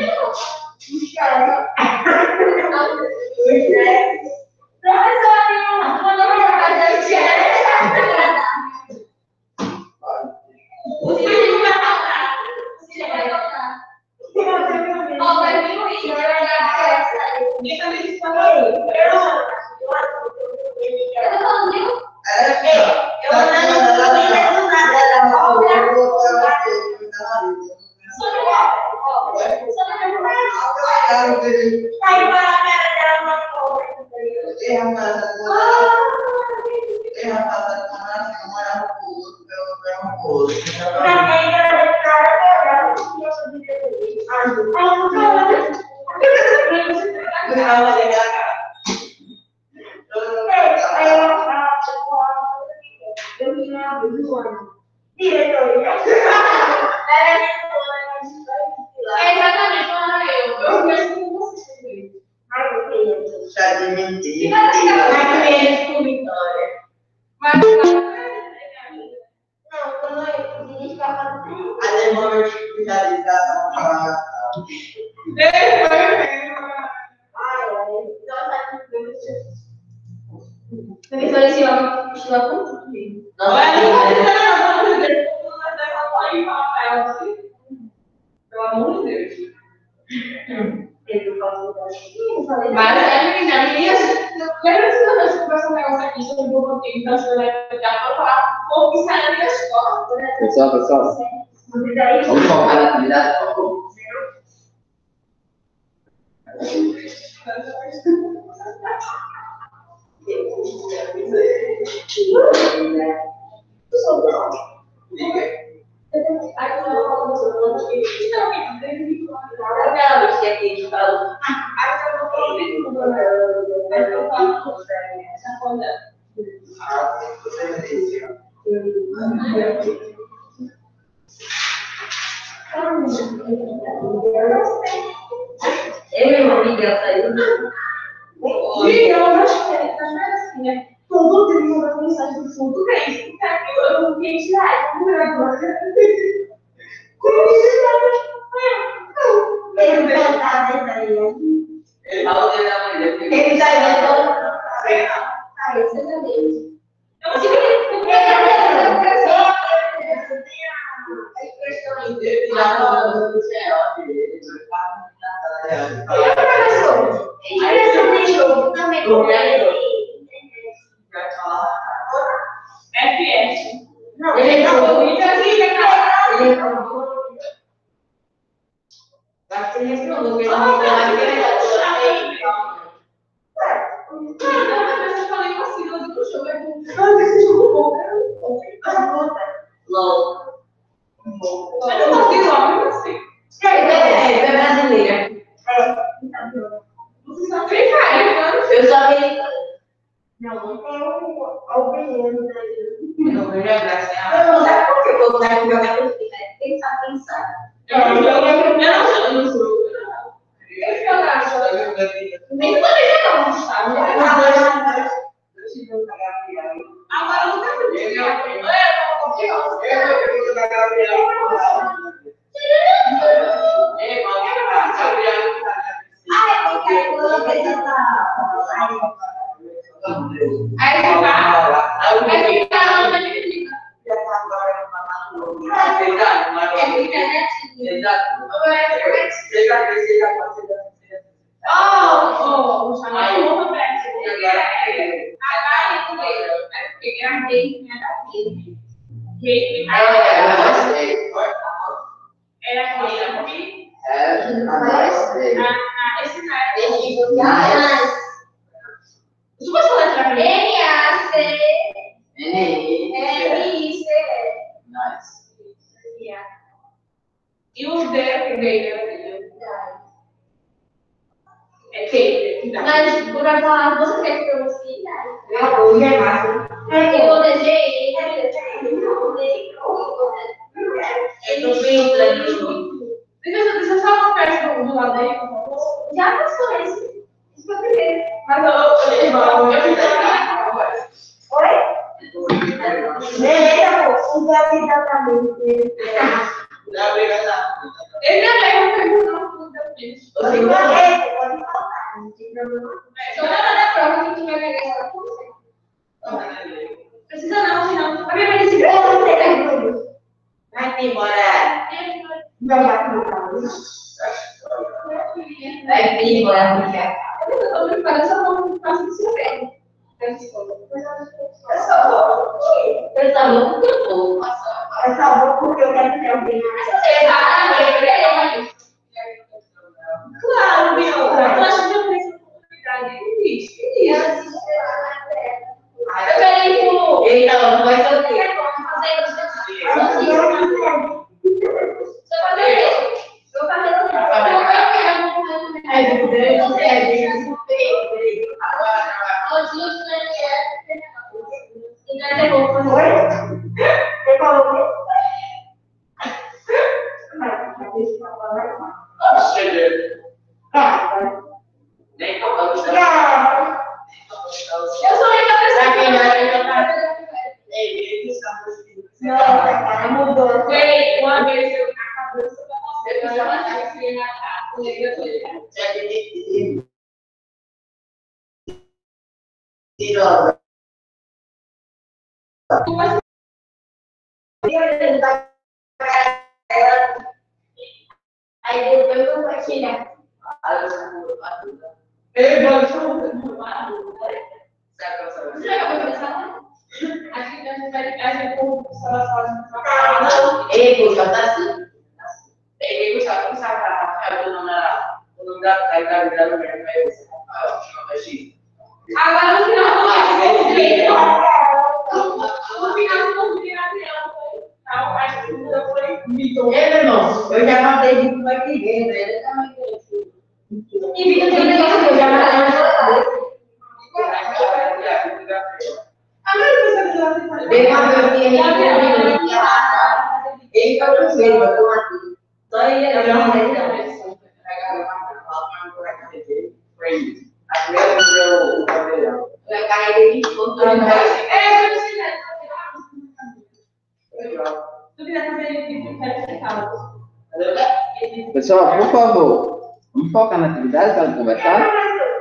Hey, Mas não Não, quando eu dirigi carro, Aí demora de visualização para. depois ai, ai, nossa, eu me solicitava estudar com tudo mesmo. Nossa, pelo amor de Deus. Eu faço Mas é menina, minha. Lembra que quando eu conversei um negócio aqui sobre o grupo antigo, então você vai já falar um pouco que saiu da escola. Pessoal, pessoal, vamos focar na atividade, por favor. Eu e uma amiga saiu. Sim, eu acho que é assim, né? Todo tem uma mensagem do fundo, que é isso? Eu não queria tirar, eu não queria agora. Como Ele tá dentro aí. ele fala dele da mulher. Ele tá dentro. Ah, esse é meu Deus. Eu não sei Ele já falou do céu, ele vai falar. F S. Não, Ele ele é não. bom, ele é aqui, né? Ele não. Vai ser respondendo. Ele não vai ver. Eu falei com a sigla do show, é bom. Logo. Mas eu não sei logo, eu sei. É brasileira. Você só tem cara, Eu sou americana. Não, não tem o primeiro daí. Não vejo a graça. Eu não sei por que eu vou dar com jogar com filho, né? Pensar, pensar. eu não jogo, eu não jogo, eu não jogo. Eu fico lá, nem planeja não, sabe? Agora eu nunca fui. Eu Ai, eu quero que eu apresentar. Aí você tá, aí você tá na dividida. É internet. Oh, oh, o chamado roupa pra ti. Agora eu vejo. É porque era gay, né? Gay. Era gay aqui. Ah, esse não era. Você pode falar pra mim? N A C M I C E o D é gay, né? É gay. Mas, por acaso, você quer que eu ensine? Eu hoje é massa. É, eu desejei, eu desejei. Eu tô bem tranquilo. Deixa deixa eu só uma peça do lado dele, por favor. Já passou esse. Isso foi o primeiro. Mas eu falei, eu eu fiz Oi? Beleza, amor. Então, exatamente. Já veio essa. ele não é perguntando tudo depois. Pode fazer, pode falar. Não tem problema. Só na hora da prova que a gente vai pegar essa coisa. Precisa não, senão. Mas me disse, eu não sei perguntas. Vai embora. Vai lá para o carro. Vai vir embora, mulher. Eu tô preparando só pra não ficar sem se ver. Eu só vou. Eu só vou porque eu vou. Eu só vou porque eu quero ter alguém. Claro, meu. Eu acho que eu tenho essa oportunidade. Isso, isso. Eu quero ir pro. Então, não vai ser o quê? Só fazer isso. Eu vou fazer isso. Ai, meu Deus, é isso. Oi? Você falou o quê? Nem tocando. Não. Eu sou a única pessoa que vai Nossa, cara, mudou. Foi uma vez eu acabei de você, eu já achei que ia matar. Tirou. Aí depois eu vou tirar. Eu vou chamar. Você já acabou de pensar? Acho que a gente vai a gente começar a fazer. Ei, puxa, tá assim. Ei, puxa, puxa, tá. Eu não dá. Eu não dá. Aí tá virando mesmo. Aí você Agora no final do vídeo. No final do vídeo, não, acho que não foi Vitor. Ei, meu irmão, eu já matei de vai querer, né? Ele também quer. E Vitor tem um negócio que eu já matei na sua cabeça. Tem uma coisa que a gente não lá. Ele foi o primeiro, mas eu matei. Só ele era o primeiro. Foi isso. A primeira vez eu cabelão. Eu carreguei de ponto. É, eu não sei se tu quiser fazer vídeo, quero ficar. Pessoal, por favor, vamos focar na atividade para conversar?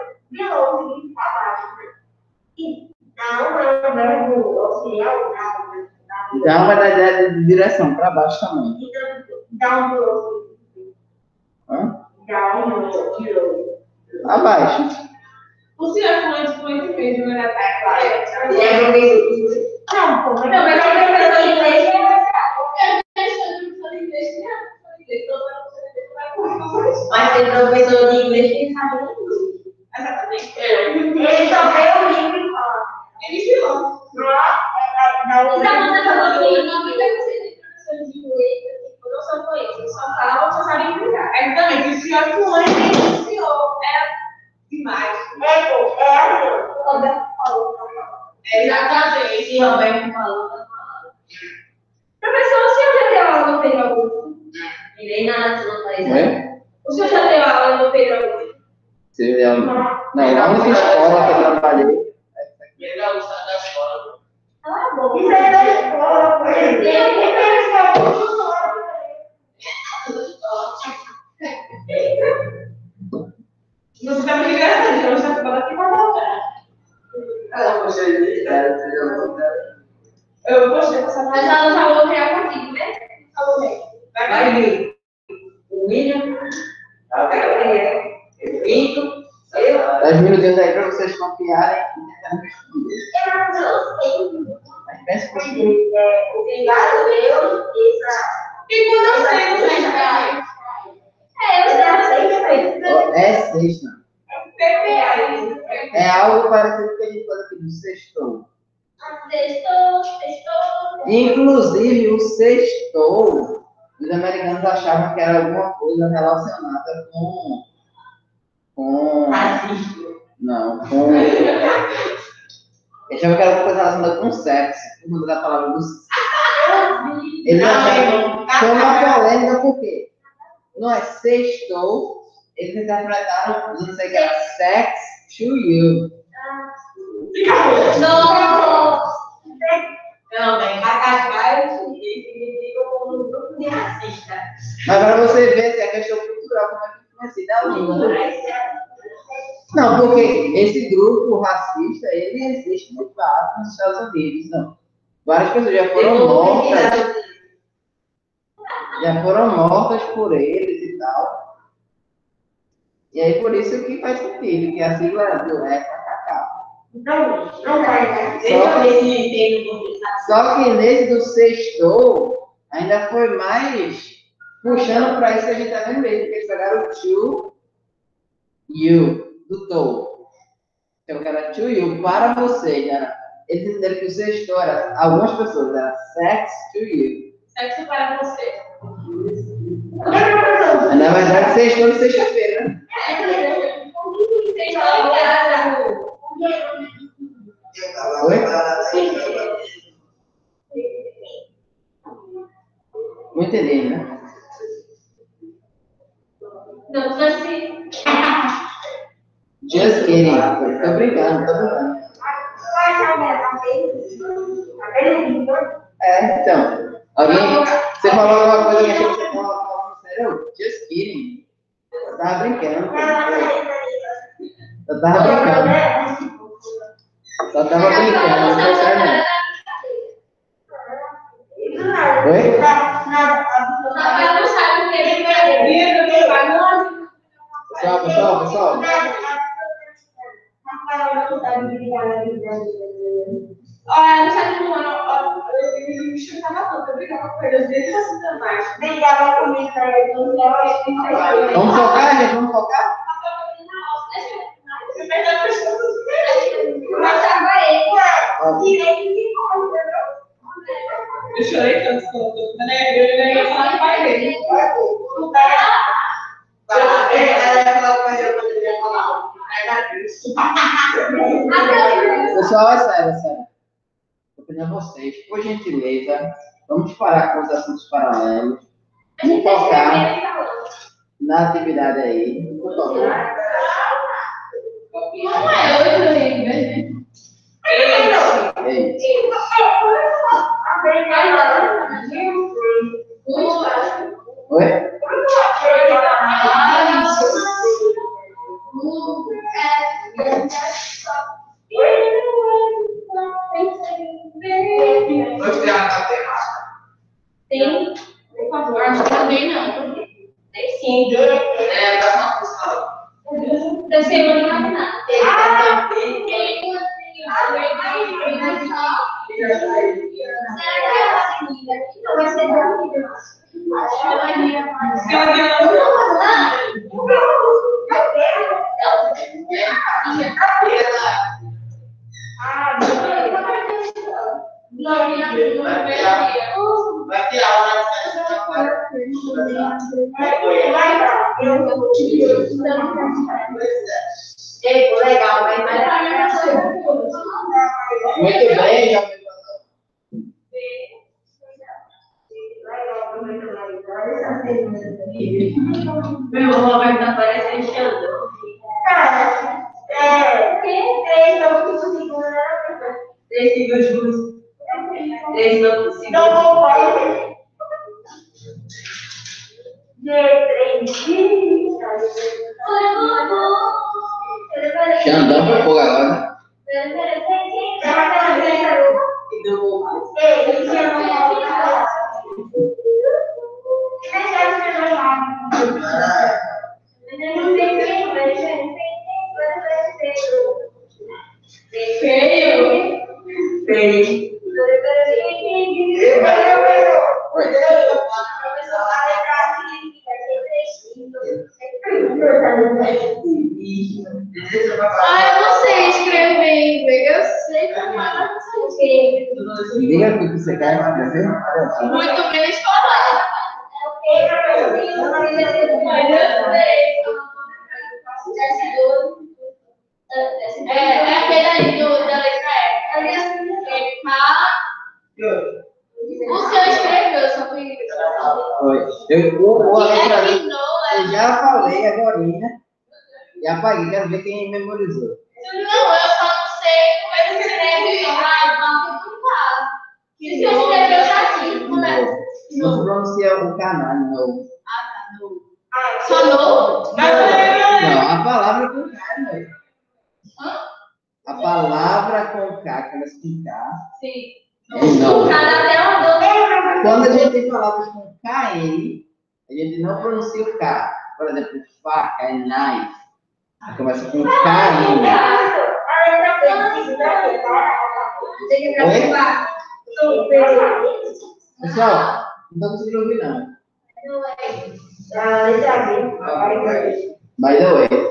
Então vai dar ideia de direção para baixo também. Hã? Abaixo. O senhor é fluente, fluente mesmo, né? É claro. E é professor. Não, pô, mas também tem professor de inglês que vai Mas tem professor de inglês que sabe inglês. Exatamente. Ele só vê o livro e fala. Ele ensinou. Então você falou que noventa por cento de professores de inglês não são fluentes, só falam, só sabem explicar. Exatamente. O senhor é fluente, ele ensinou. É demais. É, pô, é assim, o Roberto falou. Exatamente. Esse Roberto falou, tá falando. Professor, o senhor já deu aula no Pedro Augusto? E nem nada se não faz isso. Oi? O senhor já deu aula no Pedro Augusto? Você é um- Não, a única escola que eu trabalhei. Ele é o estado da escola. Ah, bom. Isso é da escola, pô. Ele tem que escola. Você tá me ligando, eu já tô aqui pra voltar. Ela gostei de cara, entendeu? Eu gostei dessa Mas ela não falou criar contigo, né? Falou bem. Vai vir. O William. O Vitor. Eu. dez minutinhos aí para vocês confiarem e tentarem responder. Eu não sei. Mas pense por si. É, obrigado, Deus. Essa. E quando eu sei, você já É, eu já sei também. É sexta. é É algo parecido com o que a gente fala aqui do sextou. Sextou, sextou. Inclusive, o sextou, os americanos achavam que era alguma coisa relacionada com. com. Racista. Não, com. Eles achavam que era alguma coisa relacionada com sexo, por conta da palavra do sexo. Eles achavam que foi uma polêmica, por quê? Não é sextou, eles interpretaram, não sei o que era, sex to you. Nossa. Não, bem, Cacacai significa como um grupo de racista. Mas para você ver se é questão cultural, como é que influencia da língua, né? Não, porque esse grupo racista, ele existe de fato nos Estados Unidos, não. Várias pessoas já foram mortas, já foram mortas por eles e tal. E aí por isso que faz sentido, que a sigla do é K K K. Não, não vai, né? Deixa eu ver se tem conversação. Só que nesse do sextou, ainda foi mais puxando para isso que a gente tá vendo mesmo, porque eles pegaram o to you, do to. Então, era to you, para você, né? Eles entenderam que o sextou era, algumas pessoas, era sex to you. Sexo para você. Mas, na verdade, sextou de sexta-feira, né? Oi? Não entendi, né? Não, assim. Just kidding. Tô brincando, tô brincando. Vai, vai, vai. É, então. Alguém, você falou alguma coisa que achou que você estava falando sério? Just kidding. Eu tava brincando. Eu tava brincando. Só tava brincando, não foi sério não. Oi? Ela não sabe o que ele vai. Pessoal, pessoal, pessoal. Olha, não sabe como eu me chutava tanto, eu brigava com ele, desde a segunda marcha. Brigava comigo, né? Vamos focar, gente? Vamos focar? Mas agora ele direito de conta, Eu chorei tanto, né? Eu ia falar com pai dele. Pessoal, é sério, é sério. Vou pedir a vocês, por gentileza, vamos parar com os assuntos paralelos. Vamos focar na atividade aí, por favor. Não é eu também, Ei. Oi? Tem, por favor, não também não. Tem sim. É, dá uma função. Da semana não vai nada. Vai ter aula legal, vai Muito bem, já Meu nome vai aparecer chando. Cara, é. Três não consigo. Três segundos. Três não consigo. Não vou fazer. Xandão foi fogo agora. Feio. Feio. Ah, eu não sei escrever em inglês. Eu sei como ela não sei escrever. Diga o que você quer escrever. Muito bem escolado. Mas eu sei. É, é aquele ali do, da letra F. Ele fala. O seu escreveu, eu só fui. Oi. Eu, o, o, E letra- é que não, eu já falei agora, né? E apaguei, quero ver quem memorizou. Não, eu só não sei como ele escreve. Ah, não, não fala. E se eu escrever certinho, como é? Não se pronuncia o canal, não. Ah, tá, no. Só no? Não, a palavra com K, não. Hã? A palavra com K, começa com K. Sim. É não. O cara até mandou. Quando a gente tem palavras com K N, a gente não pronuncia o K. Por exemplo, faca é knife. Começa com K N. Pessoal, não estou conseguindo ouvir, não. By the way.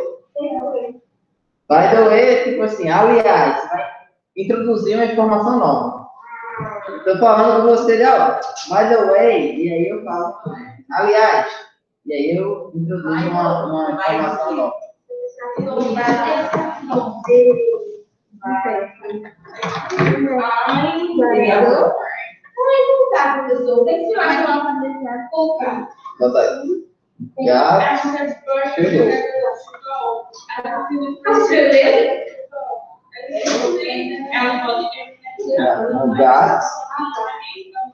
By the way, é tipo assim, aliás, vai introduzir uma informação nova. Estou falando com você de aula. By the way, e aí eu falo, aliás, e aí eu introduzo uma, uma informação nova. Bota aí. Já escreveu. Gato.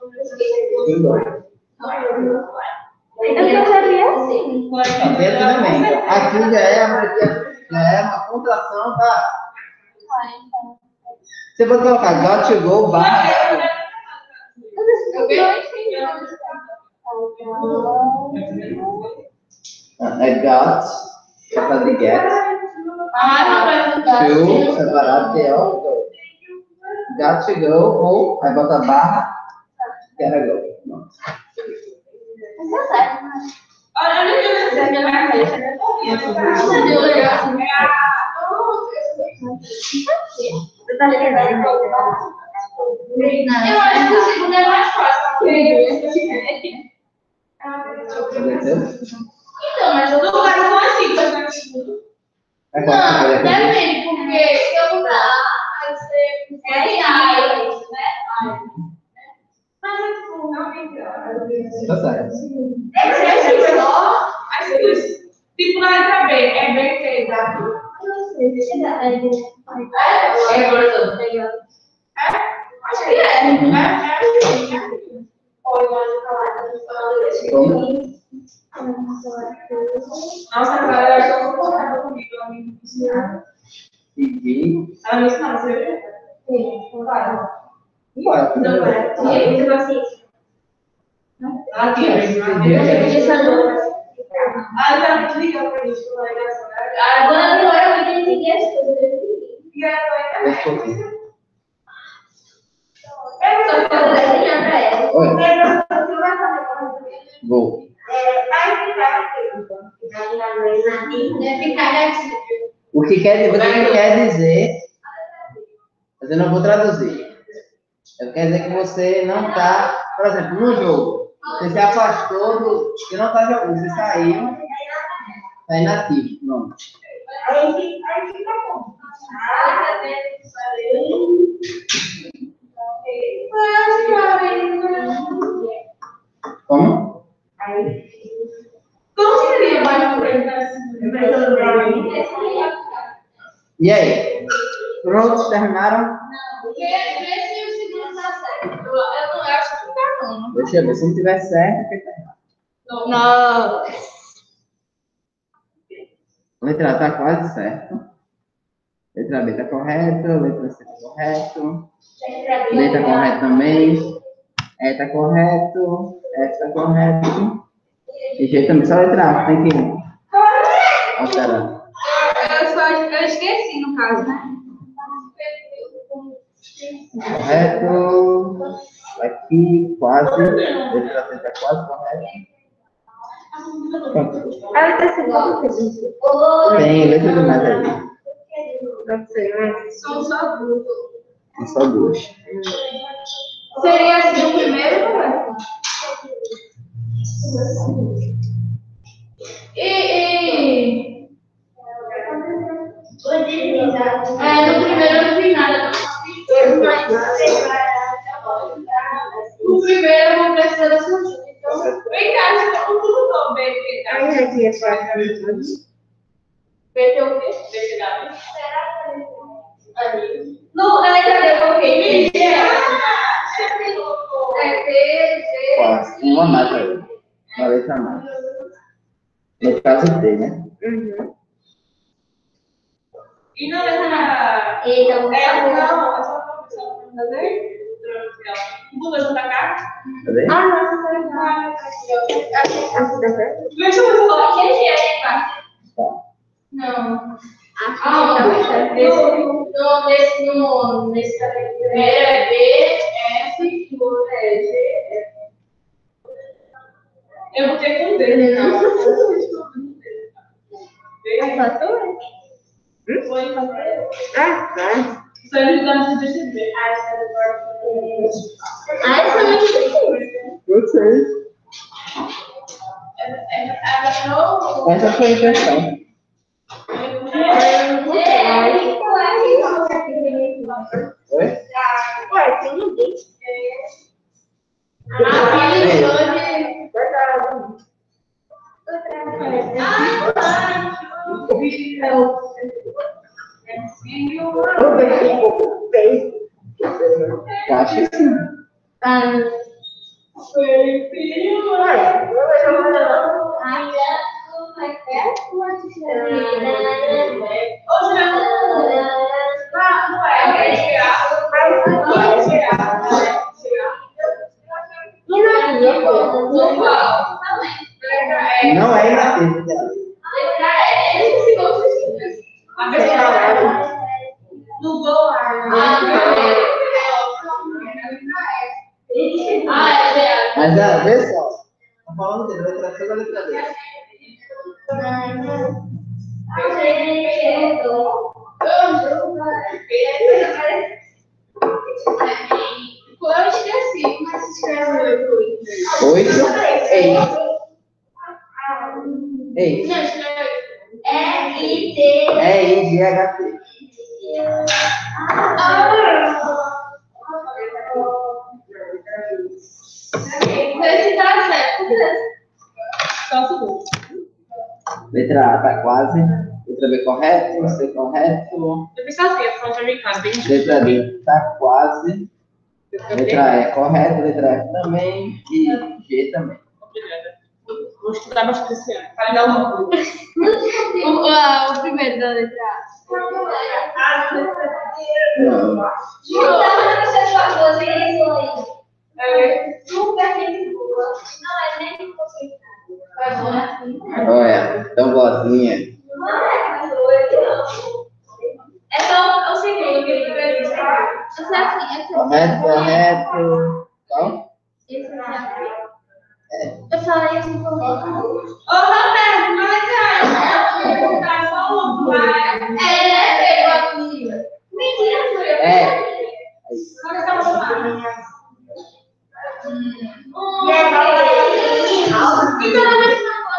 Eu queria assim. Dentro também. Aqui já é, já é uma contração da. Você pode colocar got to go barra. É got, para fazer get. To, separado, T O, go. Got to go, ou, aí bota barra, gotta go. Não. Olha, olha que eu minha cabeça. Você tá lembrando? Eu acho que o segundo é mais fácil. Então, mas eu não quero só assim, mas não segundo. Não, depende, porque se eu mudar, aí você é reais, né? Mas é tipo, não é Tá certo. é só as coisas. Tipo, na letra B, é bem feito. É, gordão. É? Acho que é, né? Nossa, cara, eu tô confortável comigo, ela me ensinou. E Ela me ensinou, você viu? Sim, claro. Ué, Não, é. E eu assim. Aqui, ah, já me liga pra isso, não é engraçado. Agora não é muito entender as coisas. E agora também. Eu tô falando desenhar pra ela. Vou. O que quer, o que quer dizer, mas eu não vou traduzir. Eu quero dizer que você não está, por exemplo, no jogo, você se afastou do. Você não está jogando, você saiu, está inativo. Não. Como? Como seria mais E aí? Prontos, terminaram? Vê se o segundo tá certo. Eu não acho que tá, não. Deixa eu ver, se não tiver certo, fica errado. Não. Letra A está quase certo. Letra B está correta, letra C está correto. D está correto também. E está correto. F está correto. E G também, só letra A, tem que alterar. Eu só eu esqueci, no caso, né? Correto. Aqui, quase. Letra C está quase correta. Pronto. Ela tá se Tem letra demais ali. Não sei, mas. São só duas. Tem só duas. Seria assim o primeiro, né? E, e... É, no primeiro eu não vi nada. No primeiro eu vou precisar da sua ajuda. Então, vem cá, você não tudo não, B T. Aí aqui é só B T o quê? B T W? Não, na letra D eu coloquei. É T, G. Quase. Uma mais aí. Uma letra a mais. No caso D, né? Uhum. E na letra... Então, É, não, é só pra pessoa fazer. Vou juntar cá. Cadê? ah, não, não, não. Deixa eu ver se eu aqui é, tá? Não. Ah, não. Nesse, nesse, no, nesse primeiro é B, F, e o outro é G, F. Eu vou ter com D, não. Foi fazer. Ah, tá. Só ele dá de perceber. Ah, isso é muito difícil. Eu sei. Essa foi a intenção. Oi? Ué, tem ninguém. Ah, filho, hoje. Acho que sim. Ah, Foi filho, Olha, eu vou mandar. Hoje não. Ah, não é. É chegar. É chegar. E na minha Não fala. É. Não é inativo. Letra E. Esse se você a pessoa no gol. Ah, ah, é. Mas ah, vê só. Tá falando de letra C da letra D. Pô, eu esqueci. Como é que se escreve oito? Oito. Ei. Ei. Não, escreve. R I T. É I G H T. Esse tá certo. Só o segundo. Letra A tá quase. Letra B correto. C correto. Eu pensava assim, a fonte americana, bem Letra D tá quase. Letra E correto. Letra F também. E G também. Obrigada. Vou estudar bastante esse ano. Para dar uma coisa. O, ah, o primeiro da letra A. Não. É. Olha, tão boazinha. É só o segundo que ele vai dizer. Correto, correto. Qual? Eu falei assim com Ô, Roberto, mas é. Tá só um É, pegou aqui. Mentira, foi eu. É. Agora tá bom. E é Então, não vai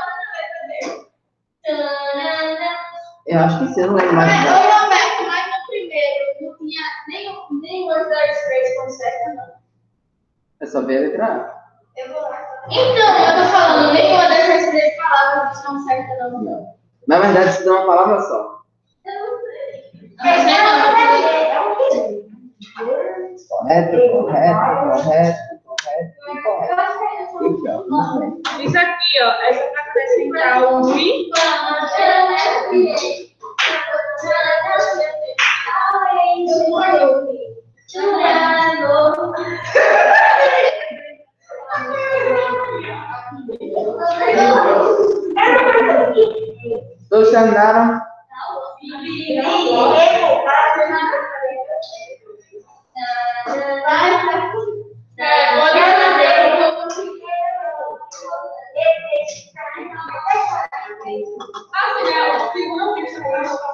Eu acho que sim, eu não lembro mais. Mas, Não. ô, Roberto, mas no primeiro não tinha nem, nem os dois três com certo, não. É só ver a letra A. Então, eu tô falando, nenhuma dessas três palavras estão certas, não. Não. Na verdade, isso é uma palavra só. Mas nem não. Correto, correto, correto, correto e correto. Então, muito bem. Isso aqui, ó, essa pra acrescentar o i. Todos terminaram? É, olha na dele. Afinal, segundo que você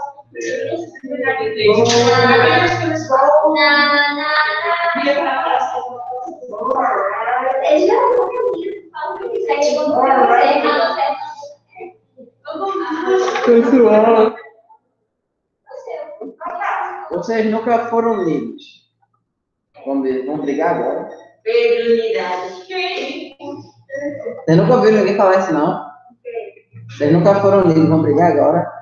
Pessoal, vocês nunca foram livres. Vamos ver, vamos brigar agora. Vocês nunca ouviram ninguém falar isso, não? Vocês nunca foram livres, vamos brigar agora?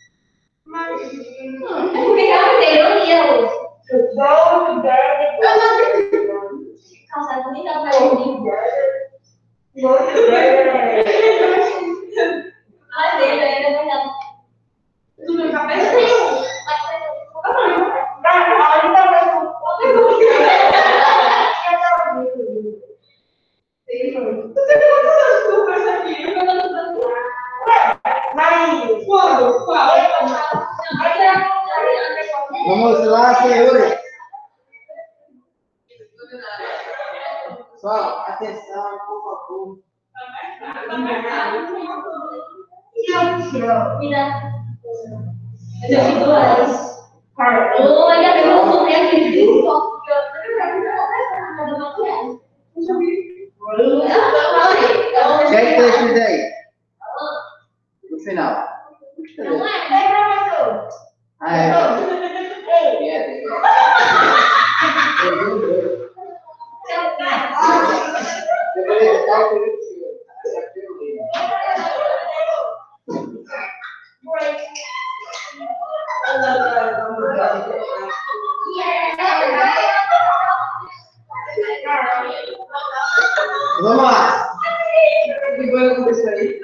Tudo na cabeça? Quando? Qual? Vamos lá, senhores. Pessoal, atenção, por favor. Quer que eu escrevi aí? No final. Ah, é. É. Yeah. Vamos lá. O que foi que aconteceu aí?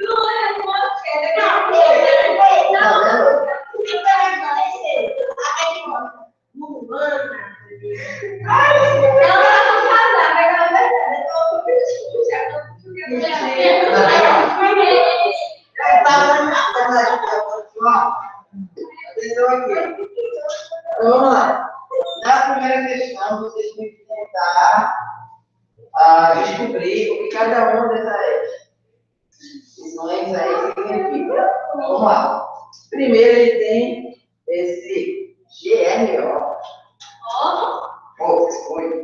Atenção aqui. Então, vamos lá. Na primeira questão, vocês têm que tentar ah, descobrir o que cada uma dessas questões aí significa. Vamos lá. Primeiro, ele tem esse G R O. Oh, foi.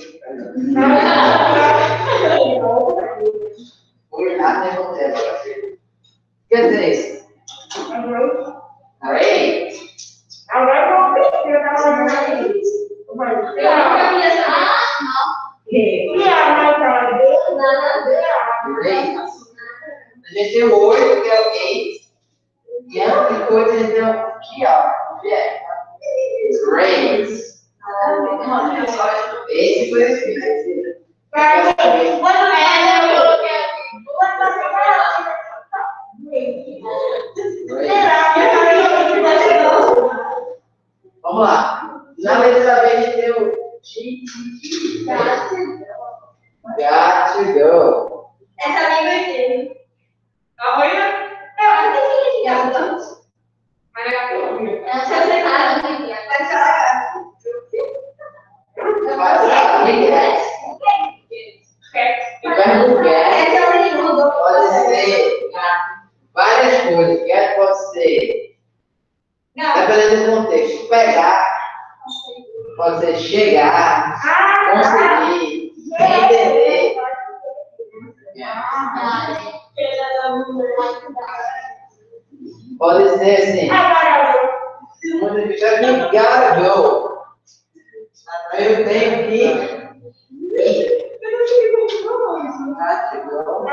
Foi nada de acontece. Quer dizer isso? Great. Agora eu vou ver, eu tava falando aí. Great. A gente tem o oito, que é o eight. E antes de coisa, a gente tem o G R. Great. Esse foi esse filho. Vamos lá. Na letra B, a gente tem o G T G. Got to go. Essa nem vai ter. Olha. Eu não sei se é de Mas é a cor. Essa é a O verbo get pode ser várias coisas. Get pode ser, dependendo do contexto, pegar, pode ser chegar, conseguir, entender. Pode ser assim, significa que gotta go. Eu tenho que ir. Got to go.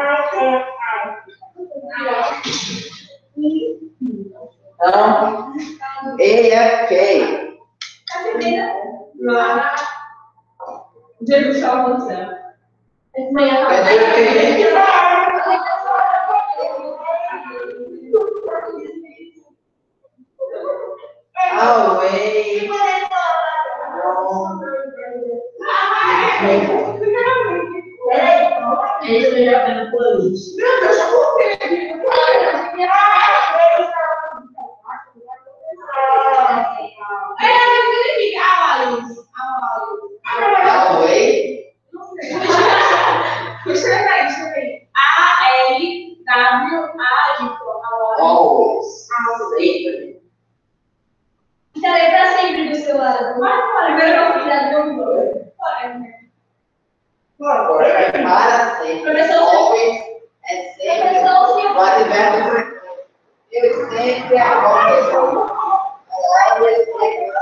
Então, E F K. Dia do sol no céu. Away Ele já tem planos. away. Escreve aí, escreve aí. A L W A Y. Always. Sempre. Estarei para sempre do seu lado. Primeiro eu vou cuidar do meu nome. Agora é para sempre. Always é sempre. O advérbio eu sempre always. Always sempre.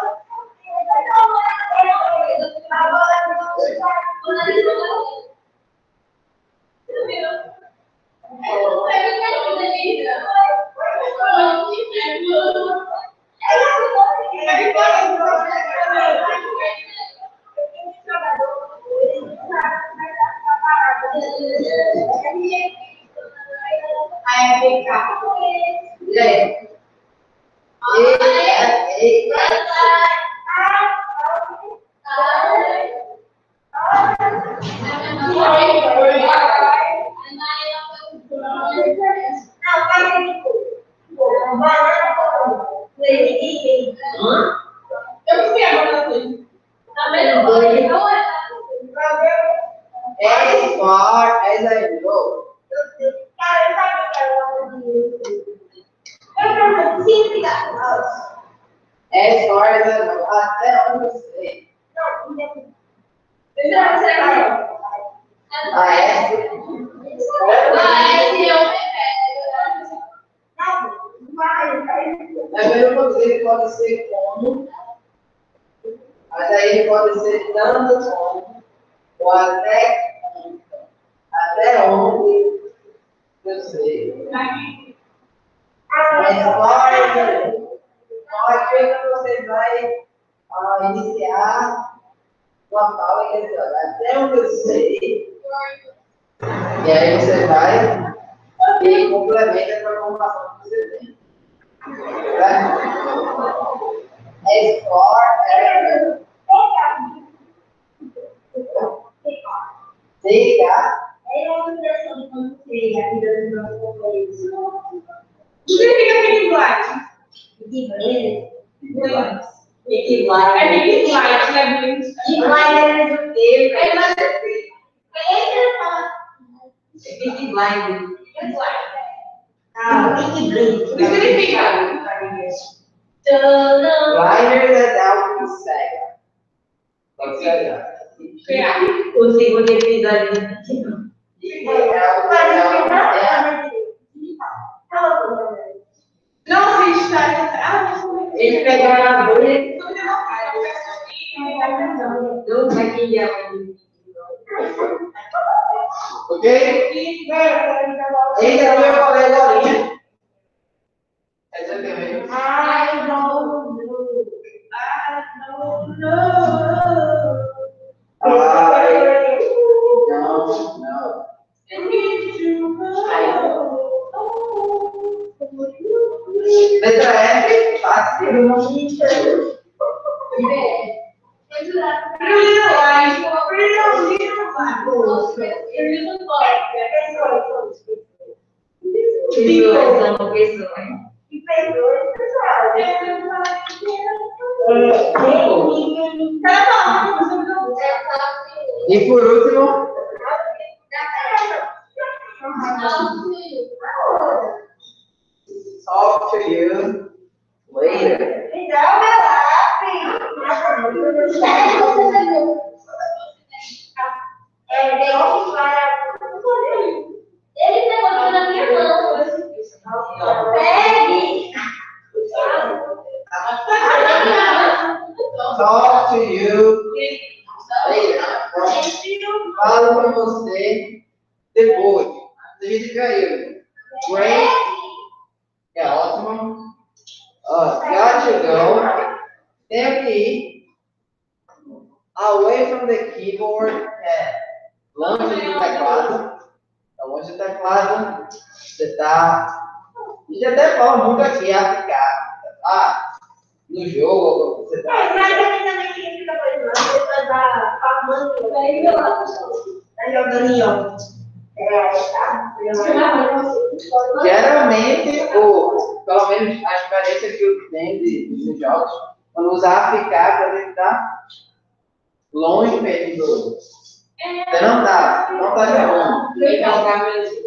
Gente. E Eu fui agora assim. as far as I know. As far as I know. Até onde eu sei. A S. Mas eu não dizer que pode ser como. Mas aí ele pode ser tanto como. Ou até como. Até onde eu sei. Mas fora, nós que você vai ah, iniciar uma fala e dizer, olha, até onde eu sei, E aí você vai e complementa com a informação que você tem. Certo? Explore area. Diga. É uma impressão de quando você a vida dos meus companheiros. O que significa Pink Blind? Pink Blind? Pink É Blind. Pink Blind, né? Blind. Pink Blind é do quê? É, mas é assim. Pink Blind. Pink Blind. Ah, Pink Blind. O que significa? Blinders é dar o que cega. Pode cegar. Pegar. O segundo episódio do Pequeno. E é algo que é Não assiste, tá? Ah, não sei. Eles pegaram a bolha Tudo é uma cara. Eu do maquilhão. ok? Entra no meu falei agora. É isso aqui. Ai, não. Ah, não, não. Ai, não, não. Letra F, fácil. Pessoas, são pessoas. E por último, talk to you later. Ele pegou na minha mão. Pegue! Talk to you later. Então, falo com você depois. A gente fica aí. Great. É ótimo. Uh, got to go. Tem que ir. Away from the keyboard. É longe do teclado. Tá longe do teclado. Você tá. A gente até fala muito aqui, aplicar. Ah, no jogo, você tá. Mas ele também fica coisa, da farmando, tá jogando, ó. É, tá? Geralmente, ou pelo menos a experiência que eu tenho de, de jogos, quando usar aplicar, quando ele tá longe mesmo do. Você não tá, não tá jogando. Legal, mesmo.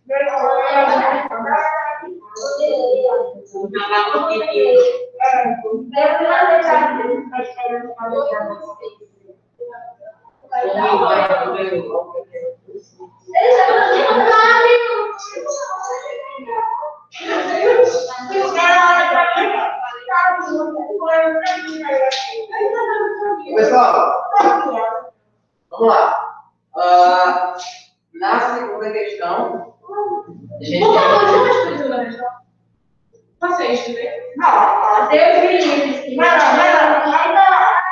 Jogar com pipi. Pessoal, vamos lá. Uh, na segunda questão, a gente Vamos tem- lá, vamos estudar, então. Vocês, né? Deus me livre. Vai lá, vai lá, vai lá.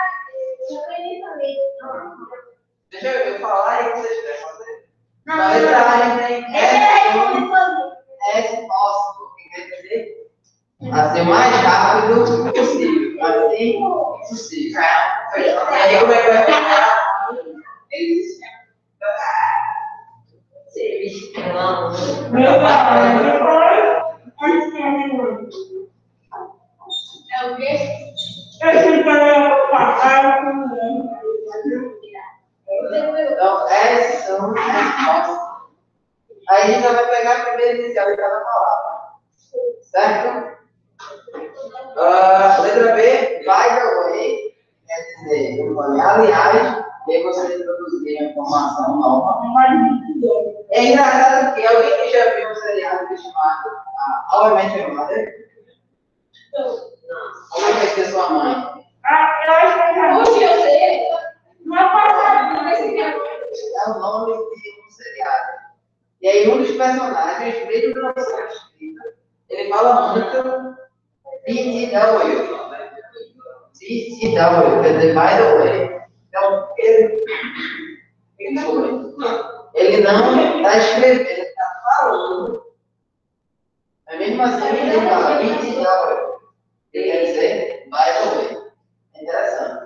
Deixa eu falar e vocês querem fazer. Não, Na letra A, a gente tem S, não. S possible, que quer dizer assim, o mais rápido possível. Assim, possível. Aí como é que vai ficar? Eles é o quê? Então, S são respostas. Aí a gente já vai pegar a primeira inicial de cada palavra. Certo? Uh, letra B, by the way, quer dizer, eu falei, aliás, e aí você introduzir a informação nova. É engraçado que alguém que já viu um seriado chamado uh, How I Met Your Mother? Como vai ser sua mãe? Hoje eu sei. É o nome de um seriado. E aí um dos personagens, mesmo não sendo escrito, ele fala muito B T W. B T W, quer dizer, by the way. Então, ele, ele foi. Ele Ele não está escrevendo, ele está falando. Mas mesmo assim, ele fala vinte dólares. Ele quer dizer, vai ouvir. É interessante.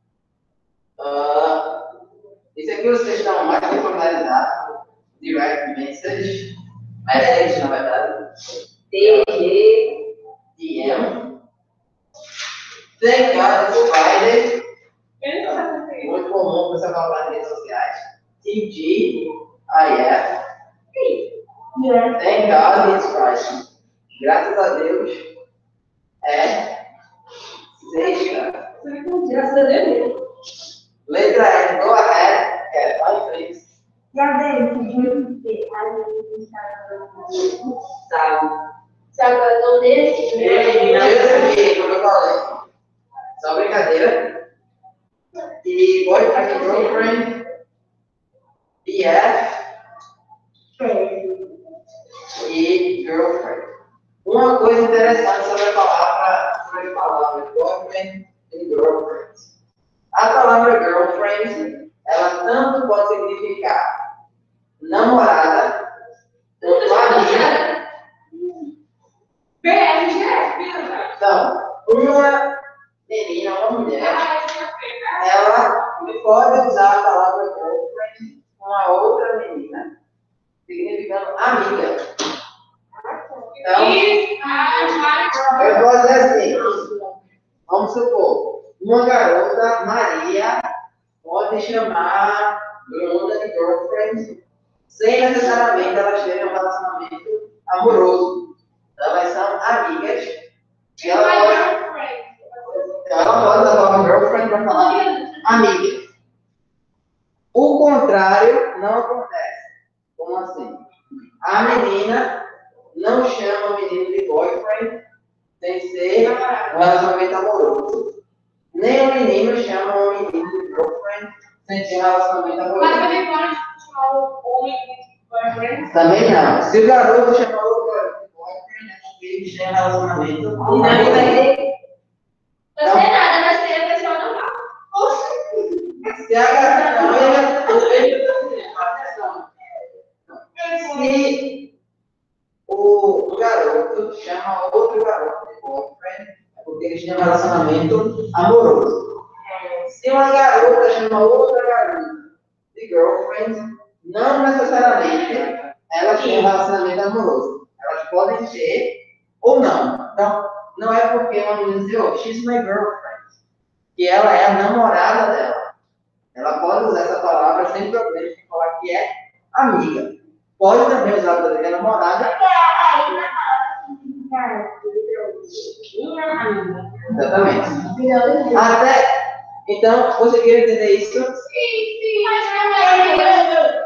Uh, isso aqui vocês estão mais familiarizados. Direct message. Message, na verdade. D G, D M. Thank God it's Friday. Muito comum você falar nas redes sociais. T G I F. Thank God it's Friday. Graças a Deus é sexta. Graças a Deus. Letra E, go ahead. É, vai, please. Já veio que dizer a gente Sabe? Salvador desse. Eu aqui, como eu falei. Só brincadeira. E boyfriend, girlfriend, B F e girlfriend. Uma coisa interessante sobre a palavra, sobre a palavra boyfriend e girlfriend. A palavra girlfriend, ela tanto pode significar namorada, quanto amiga. B F, G F, Então, uma menina, uma mulher, ela pode usar a palavra girlfriend com uma outra menina, significando amiga. Então, eu posso dizer assim, vamos supor, uma garota, Maria, pode chamar Bruna de girlfriend, sem necessariamente elas terem um relacionamento amoroso. Elas são amigas, e ela pode, ela pode usar a palavra girlfriend para falar amiga. O contrário não acontece. Como assim? A menina não chama o menino de boyfriend sem ser um relacionamento amoroso. Nem o menino chama o menino de girlfriend sem ser um relacionamento amoroso. Mas também pode chamar o homem de boyfriend? Também não. Se o garoto chamar o garoto de boyfriend, é porque ele tem um relacionamento amoroso. Não sei nada, mas tem a pessoa normal. Se a garota não, ele se o garoto chama outro garoto de boyfriend, é porque eles têm um relacionamento amoroso. Se uma garota chama outra garota de girlfriend, não necessariamente elas têm um relacionamento amoroso. Elas podem ter ou não. Então, não é porque uma menina diz, oh, she's my girlfriend, que ela é a namorada dela. Ela pode usar essa palavra sem problema de falar que é amiga. Pode também usar para dizer namorada. Exatamente. Até. Então, conseguiram entender isso? Sim, sim, mas não é.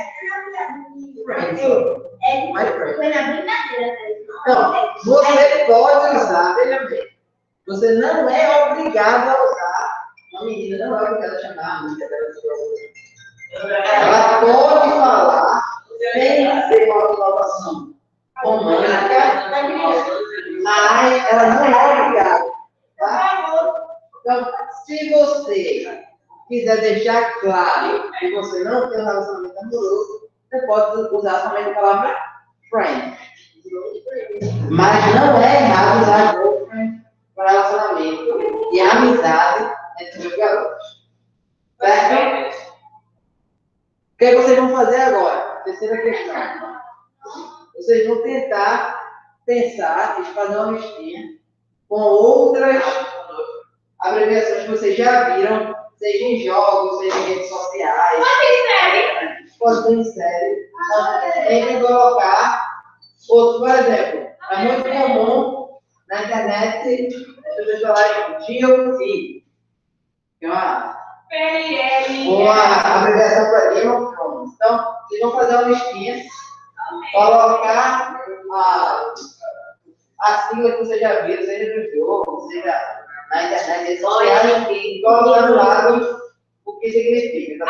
My friend. Foi na brincadeira. Então, você pode usar, veja bem. Você não é obrigado a usar. Uma menina não é obrigada a chamar a amiga dela de girlfriend. Ela pode falar sem ser uma colocação romântica, mas ela não é obrigada. Tá? Então, se você quiser deixar claro que você não tem um relacionamento amoroso, você pode usar somente a palavra friend. Mas não é errado usar girlfriend para relacionamento e amizade entre os garotos. Certo? O que vocês vão fazer agora? Terceira questão. Vocês vão tentar pensar e fazer uma listinha com outras abreviações que vocês já viram, seja em jogos, seja em redes sociais. Pode ser em série. Tem que colocar outro, por exemplo. É muito comum na internet as pessoas falarem G O T, que é uma, uma abreviação para Game of Thrones. Então, vocês vão fazer uma listinha, colocar a, a sigla que você já viu, seja no jogo, seja na internet, redes sociais, e colocar do lado o que significa. Tá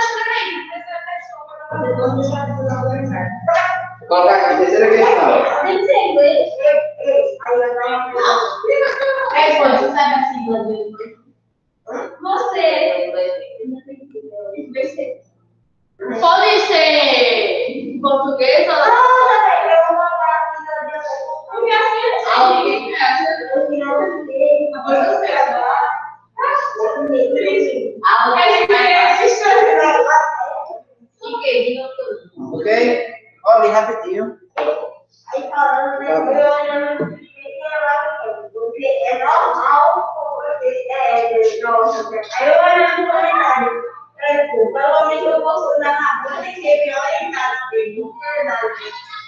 certo? Colocar aqui, terceira questão. Tem que ser inglês. Aí, pô, você sabe a sigla do inglês? Você. Pode ser Ok? Olha, rapidinho. Aí falando, né? Eu olhando porque é normal você é nossa. Aí eu olhando no comentário. Pelo menos eu posso andar na rua e ser bem orientado. Não é verdade.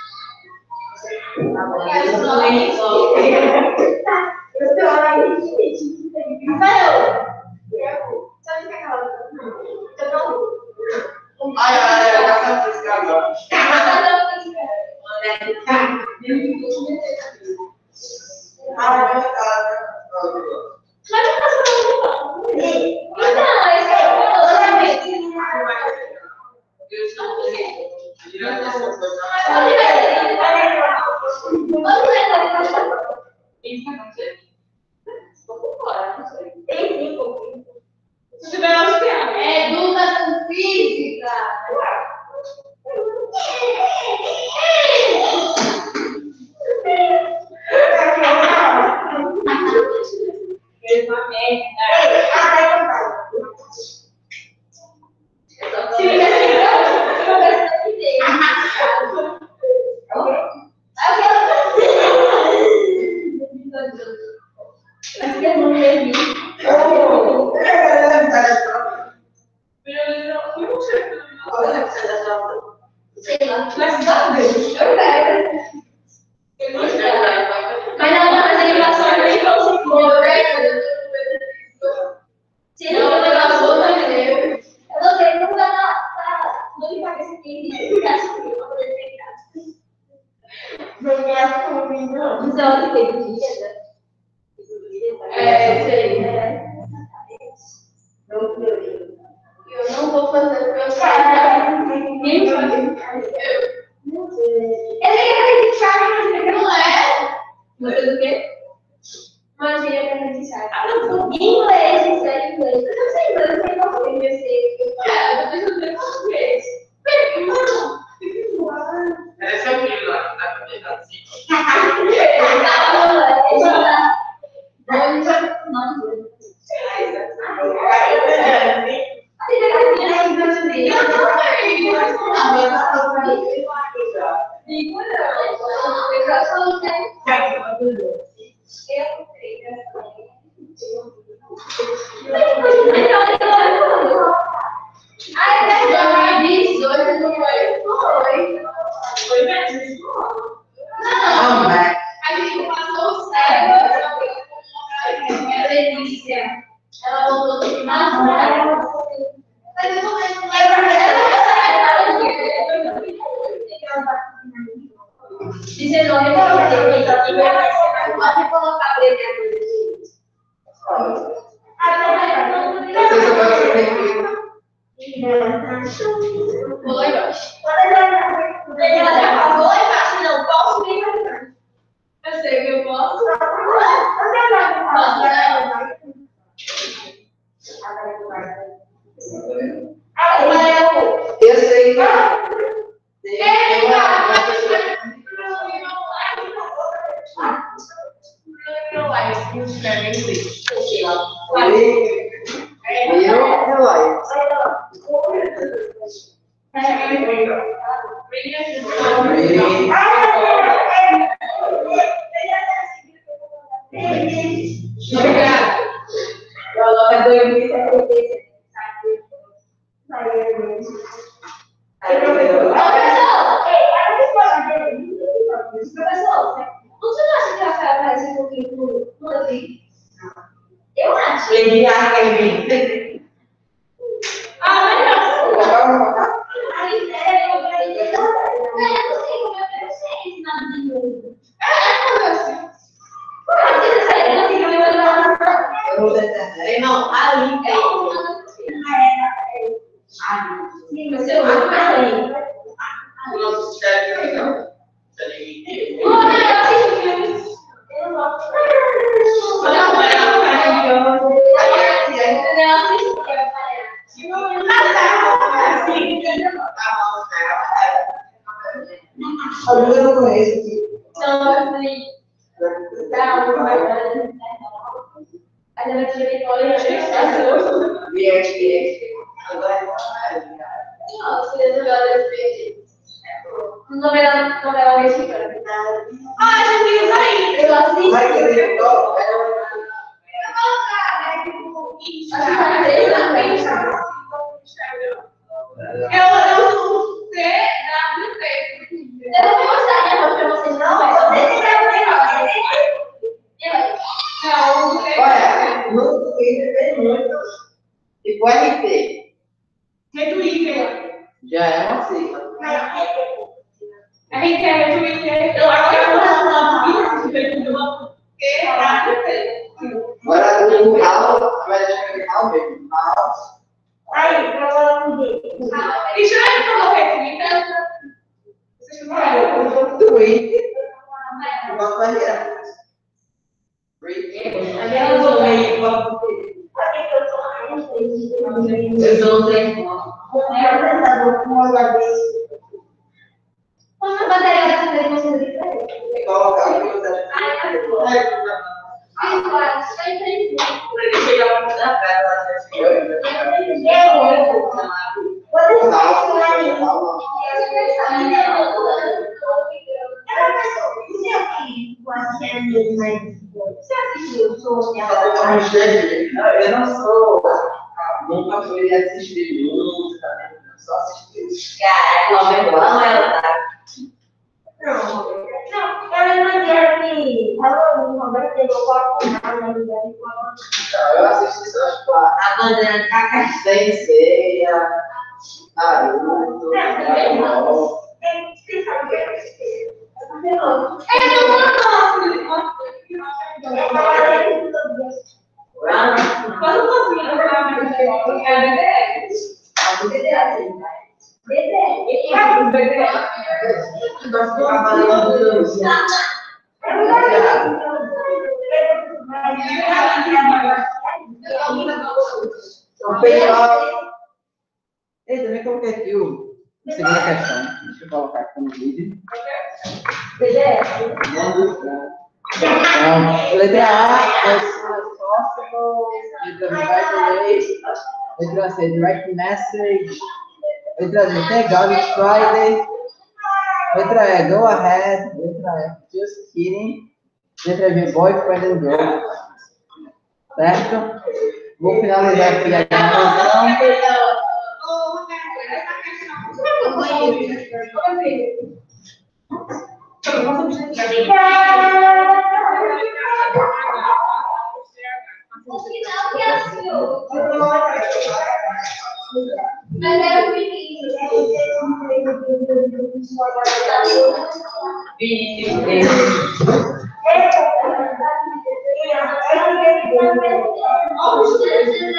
Eu estou olhando e Rafael, sabe o que é aquela? Eu não. Ai, ai, ai, já tá frescando. Educação física. Eu não vou fazer o que eu quero. Ninguém vai fazer. Ele quer acreditar, mas não é. Você do quê? Magia para acreditar. Inglês, isso é inglês. Eu não sei inglês, eu sei português. Eu sei. É, eu não sei português. Esse é o filho lá, que tá com a minha assim. Ela voltou de mais. Dizer não, eu vou pode colocar a letra Pulou embaixo. Ela já falou embaixo, não posso nem fazer. Eu sei que eu posso. Eu sei que. Eu acho. Ele acha que Ah, mas não. Aí, é, eu falei, eu não sei como eu não sei ensinar de novo. É, meu Deus. Por que você sai? Eu não sei como eu não sei. não, ali é Sim, mas eu não sei. O nosso chefe não. Olha, eu assisto filmes. Eu não gosto. Olha, eu assisto. Eu assisto. eu não conheço. Não, eu fui. Dá uma guardada. Aí ela tirei fora e achei que Vieste, vieste. Agora é Novela, novela mexicana. Ah, já vi isso aí. Eu assisti. Vai querer qual? Eu, eu sou C W T. Eu não vou mostrar minha voz pra vocês, não, mas vocês têm que aprender. Não, Olha, no Twitter tem muito. Tipo R T. Retweeter. Já é uma sigla. A gente é Retweeter. Eu acho que é uma sigla. Que W T. Agora o Raul, vai escrever Raul mesmo. Raul. Aí, pra falar comigo. E já é falou Retweeter? Vocês falaram? Twitter. Igual para a Eu sou meio Eu sou sem Uma bateria de você você diferente. colocar o que você acha. Ah, claro, isso aí tem Ele chega muito na casa, eu não sou, nunca fui assistir música, só assistir. Cara, não é igual ela, tá? Não, eu não quero que. Falou, Roberto pegou quatro na verdade. Eu assisti só tipo, a bandeira de Cacaxé, Ceia, Naruto, Dragon Ball. Quando você não sabe, é Então, pessoal. Ei, também coloquei aqui o a segunda questão. Deixa eu colocar aqui no vídeo. Então, letra A, as soon as possible. Letra B, right away. Letra C, direct message. Letra D, thank God it's Friday. Letra E, go ahead. Letra F, just kidding. Letra G, boyfriend and girl. Certo? Vou finalizar aqui a gravação. Mas era o menino. Vídeo.